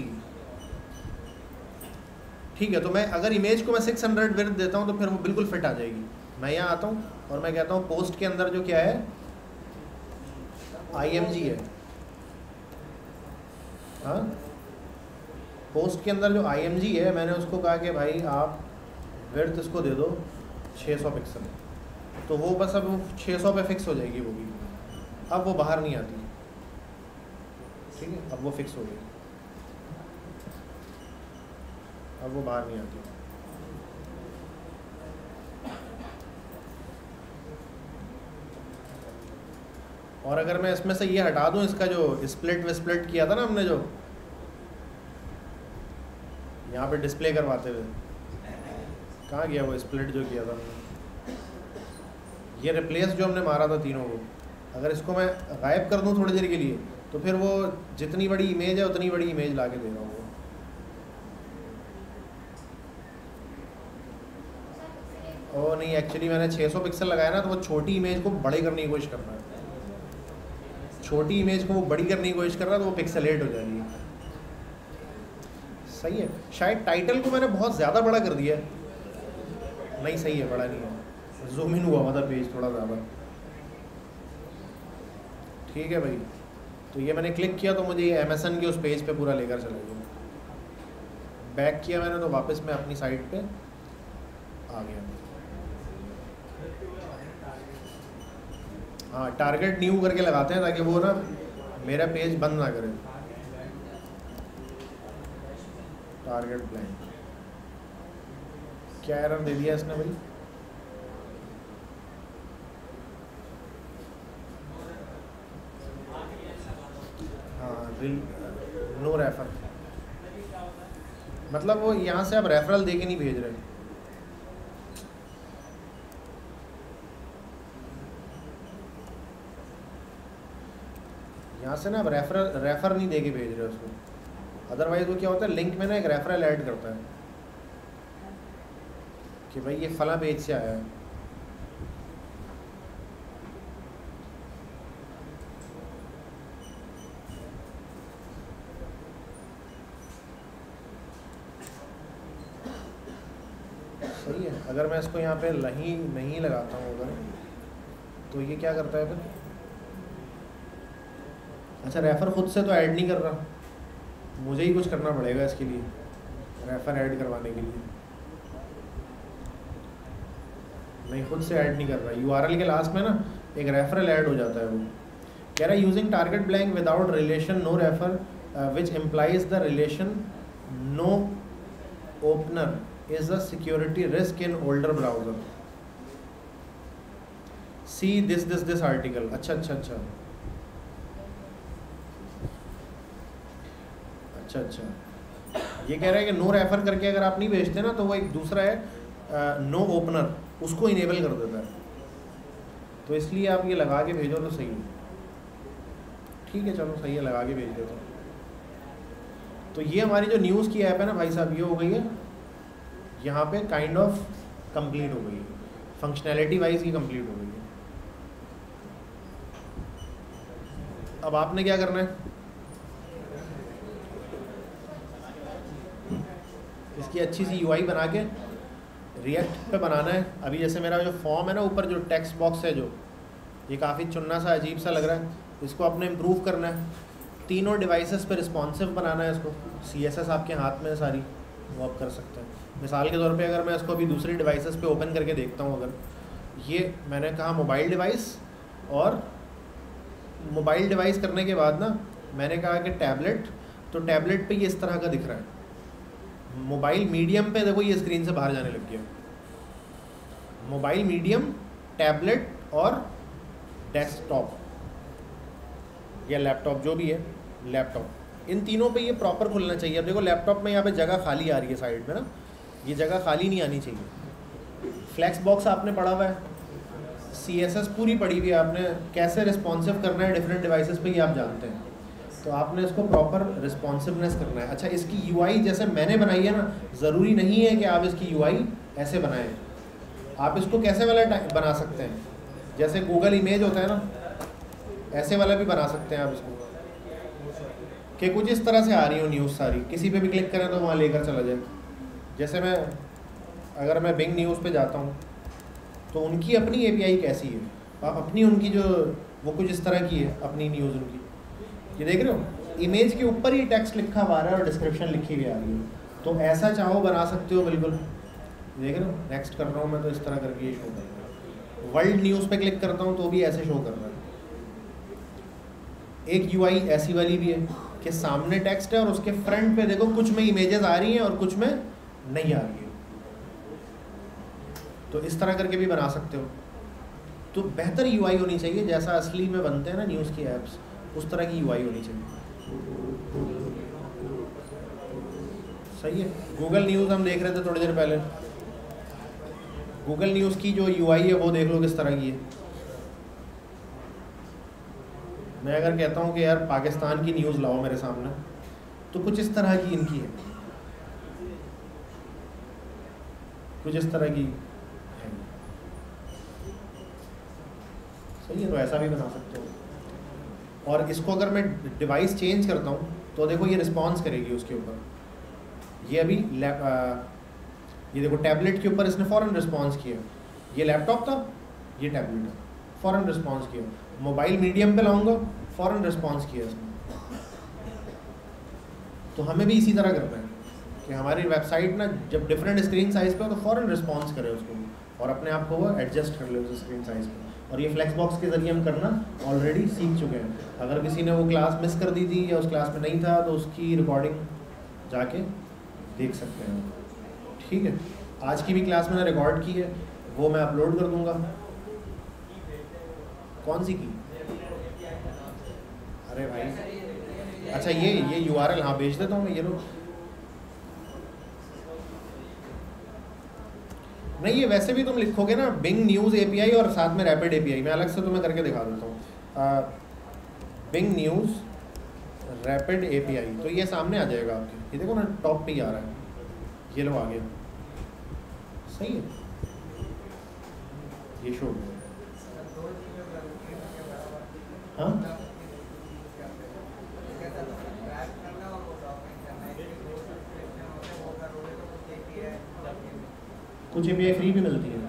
ठीक है। तो मैं अगर इमेज को मैं 600 विड्थ देता हूँ तो फिर वो बिल्कुल फिट आ जाएगी। मैं यहाँ आता हूँ और मैं कहता हूँ पोस्ट के अंदर जो क्या है IMG है, हाँ पोस्ट के अंदर जो IMG है, मैंने उसको कहा कि भाई आप विड्थ इसको दे दो 600 पिक्सल, तो वो बस अब 600 पे फिक्स हो जाएगी वो भी, अब वो बाहर नहीं आती, ठीक है, अब वो फिक्स हो गई, अब वो बाहर नहीं आती। और अगर मैं इसमें से ये हटा दूं, इसका जो स्प्लिट विस्प्लिट किया था ना हमने, जो यहाँ पे डिस्प्ले करवाते हुए, कहाँ गया वो स्प्लिट जो किया था हमने, ये रिप्लेस जो हमने मारा था तीनों को, अगर इसको मैं गायब कर दूं थोड़ी देर के लिए, तो फिर वो जितनी बड़ी इमेज है उतनी बड़ी इमेज ला के दे रहा हूँ वो। और नहीं, एक्चुअली मैंने 600 पिक्सल लगाया ना, तो वो छोटी इमेज को बड़ी करने की कोशिश कर रहा है, छोटी इमेज को वो बड़ी करने की कोशिश कर रहा है, तो वो पिक्सेलेट हो जाएगी। सही है, शायद टाइटल को मैंने बहुत ज़्यादा बड़ा कर दिया, नहीं सही है, बड़ा नहीं है, जूम इन हुआ मतलब पेज थोड़ा ज़्यादा, ठीक है भाई। तो ये मैंने क्लिक किया तो मुझे ये MSN के उस पेज पे पूरा लेकर चला गया, बैक किया मैंने तो वापस मैं अपनी साइट पे आ गया। हाँ, टारगेट न्यू करके लगाते हैं ताकि वो ना मेरा पेज बंद ना करे, टारगेट ब्लैंक। क्या एरर दे दिया इसने भाई? हाँ, नो रेफर, मतलब वो यहाँ से आप रेफरल दे के नहीं भेज रहे। यहाँ से ना आप रेफर नहीं दे के भेज रहे उसको, अदरवाइज वो क्या होता है, लिंक में ना एक रेफरल ऐड करता है कि भाई ये फला पेज से आया है। सही है, अगर मैं इसको यहाँ पे नहीं लगाता हूँ अगर, तो ये क्या करता है फिर? अच्छा, रेफ़र ख़ुद से तो ऐड नहीं कर रहा, मुझे ही कुछ करना पड़ेगा इसके लिए, रेफ़र ऐड करवाने के लिए। नहीं, खुद से ऐड नहीं कर रहा, URL के लास्ट में ना एक रेफरल ऐड हो जाता है। वो कह रहा है using target blank without relation no refer which implies the relation no opener is a security risk in older browser. See this article. अच्छा, ये कह रहा है कि नो रेफर करके अगर आप नहीं भेजते ना, तो वो एक दूसरा है नो ओपनर, उसको इनेबल कर देता है। तो इसलिए आप ये लगा के भेजो तो सही है। ठीक है, चलो सही है, लगा के भेज देता हूँ। तो ये हमारी जो न्यूज़ की ऐप है ना भाई साहब, ये हो गई है यहाँ पे काइंड ऑफ कंप्लीट हो गई है, फंक्शनैलिटी वाइज ही कंप्लीट हो गई है। अब आपने क्या करना है, इसकी अच्छी सी UI बना के रिएक्ट पे बनाना है। अभी जैसे मेरा जो फॉर्म है ना, ऊपर जो टेक्स्ट बॉक्स है, जो ये काफ़ी चुनना सा अजीब सा लग रहा है, इसको आपने इम्प्रूव करना है। तीनों डिवाइसेस पे रिस्पॉन्सिव बनाना है इसको। CSS आपके हाथ में है सारी, वो आप कर सकते हैं। मिसाल के तौर पे अगर मैं इसको अभी दूसरी डिवाइसेस पे ओपन करके देखता हूँ, अगर ये मैंने कहा मोबाइल डिवाइस, और मोबाइल डिवाइस करने के बाद ना मैंने कहा कि टैबलेट, तो टैबलेट पे ये इस तरह का दिख रहा है। मोबाइल मीडियम पे देखो ये स्क्रीन से बाहर जाने लग गया। मोबाइल मीडियम, टैबलेट और डेस्कटॉप या लैपटॉप, जो भी है लैपटॉप, इन तीनों पे ये प्रॉपर खुलना चाहिए। अब देखो लैपटॉप में यहाँ पे जगह खाली आ रही है साइड में ना, ये जगह खाली नहीं आनी चाहिए। फ्लैक्स बॉक्स आपने पढ़ा हुआ है, CSS पूरी पढ़ी हुई है आपने, कैसे रिस्पॉन्सिव करना है डिफरेंट डिवाइसेस पे ये आप जानते हैं। तो आपने इसको प्रॉपर रिस्पॉन्सिवनेस करना है। अच्छा, इसकी यूआई जैसे मैंने बनाई है ना, ज़रूरी नहीं है कि आप इसकी यूआई ऐसे बनाएं। आप इसको कैसे वाला बना सकते हैं, जैसे गूगल इमेज होता है ना, ऐसे वाला भी बना सकते हैं आप इसको, कि कुछ इस तरह से आ रही हो न्यूज़ सारी, किसी पे भी क्लिक करें तो वहाँ लेकर चला जाए। जैसे अगर मैं बिंग न्यूज़ पे जाता हूँ तो उनकी अपनी एपीआई कैसी है, अपनी उनकी जो वो कुछ इस तरह की है अपनी न्यूज़ उनकी, ये देख रहे हो इमेज के ऊपर ही टेक्स्ट लिखा हुआ है और डिस्क्रिप्शन लिखी हुई आ रही है। तो ऐसा चाहो बना सकते हो, बिल्कुल देख रहे हो। नेक्स्ट कर रहा हूँ मैं तो इस तरह करके ये शो कर रहा है। वर्ल्ड न्यूज़ पे क्लिक करता हूँ तो भी ऐसे शो कर रहा है। एक यूआई ऐसी वाली भी है कि सामने टेक्स्ट है और उसके फ्रंट पे देखो कुछ में इमेजेस आ रही हैं और कुछ में नहीं आ रही है। तो इस तरह करके भी बना सकते हो। तो बेहतर यूआई होनी चाहिए, जैसा असली में बनते हैं ना न्यूज़ की ऐप्स, उस तरह की यूआई होनी चाहिए। सही है। गूगल न्यूज़ हम देख रहे थे थोड़ी देर पहले, गूगल न्यूज़ की जो यूआई है वो देख लो किस तरह की है। मैं अगर कहता हूँ कि यार पाकिस्तान की न्यूज़ लाओ मेरे सामने, तो कुछ इस तरह की इनकी है, कुछ इस तरह की है। सही है, तो ऐसा भी बना सकते हो। और इसको अगर मैं डिवाइस चेंज करता हूँ तो देखो ये रिस्पॉन्स करेगी उसके ऊपर। ये अभी ये देखो टैबलेट के ऊपर इसने फ़ौरन रिस्पॉन्स किया। ये लैपटॉप था, ये टैबलेट है, फ़ौरन रिस्पॉन्स किया। मोबाइल मीडियम पे लाऊंगा, फ़ौरन रिस्पॉन्स किया इसने। तो हमें भी इसी तरह करना है कि हमारी वेबसाइट ना जब डिफरेंट स्क्रीन साइज़ पे हो तो फ़ौरन रिस्पॉन्स करे उसको और अपने आप को वो एडजस्ट कर ले उस स्क्रीन साइज़ पे। और ये फ्लेक्स बॉक्स के ज़रिए हम करना ऑलरेडी सीख चुके हैं। अगर किसी ने वो क्लास मिस कर दी थी या उस क्लास में नहीं था तो उसकी रिकॉर्डिंग जाके देख सकते हैं। ठीक है, आज की भी क्लास मैंने रिकॉर्ड की है, वो मैं अपलोड कर दूंगा। कौन सी की? अरे भाई, अच्छा ये URL हाँ भेज देता हूँ मैं, ये लो। नहीं, ये वैसे भी तुम लिखोगे ना बिंग न्यूज़ एपीआई और साथ में रैपिड एपीआई, मैं अलग से तुम्हें करके दिखा देता हूँ। बिंग न्यूज़ रैपिड एपीआई, तो ये सामने आ जाएगा आपके, ये देखो ना टॉप पे ही आ रहा है, ये लो आ गया। सही है, ये शो हाँ कुछ एपीआई फ्री भी मिलती है।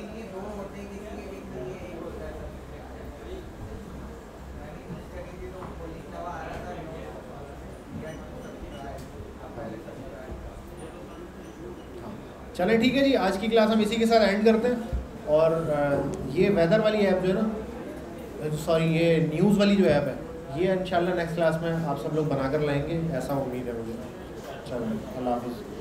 चलें ठीक है जी, आज की क्लास हम इसी के साथ एंड करते हैं। और ये वेदर वाली ऐप जो है ना, सॉरी ये न्यूज़ वाली जो ऐप है, ये इंशाल्लाह नेक्स्ट क्लास में आप सब लोग बना कर लाएंगे, ऐसा उम्मीद है मुझे। चलो, अल्लाह हाफ़िज़।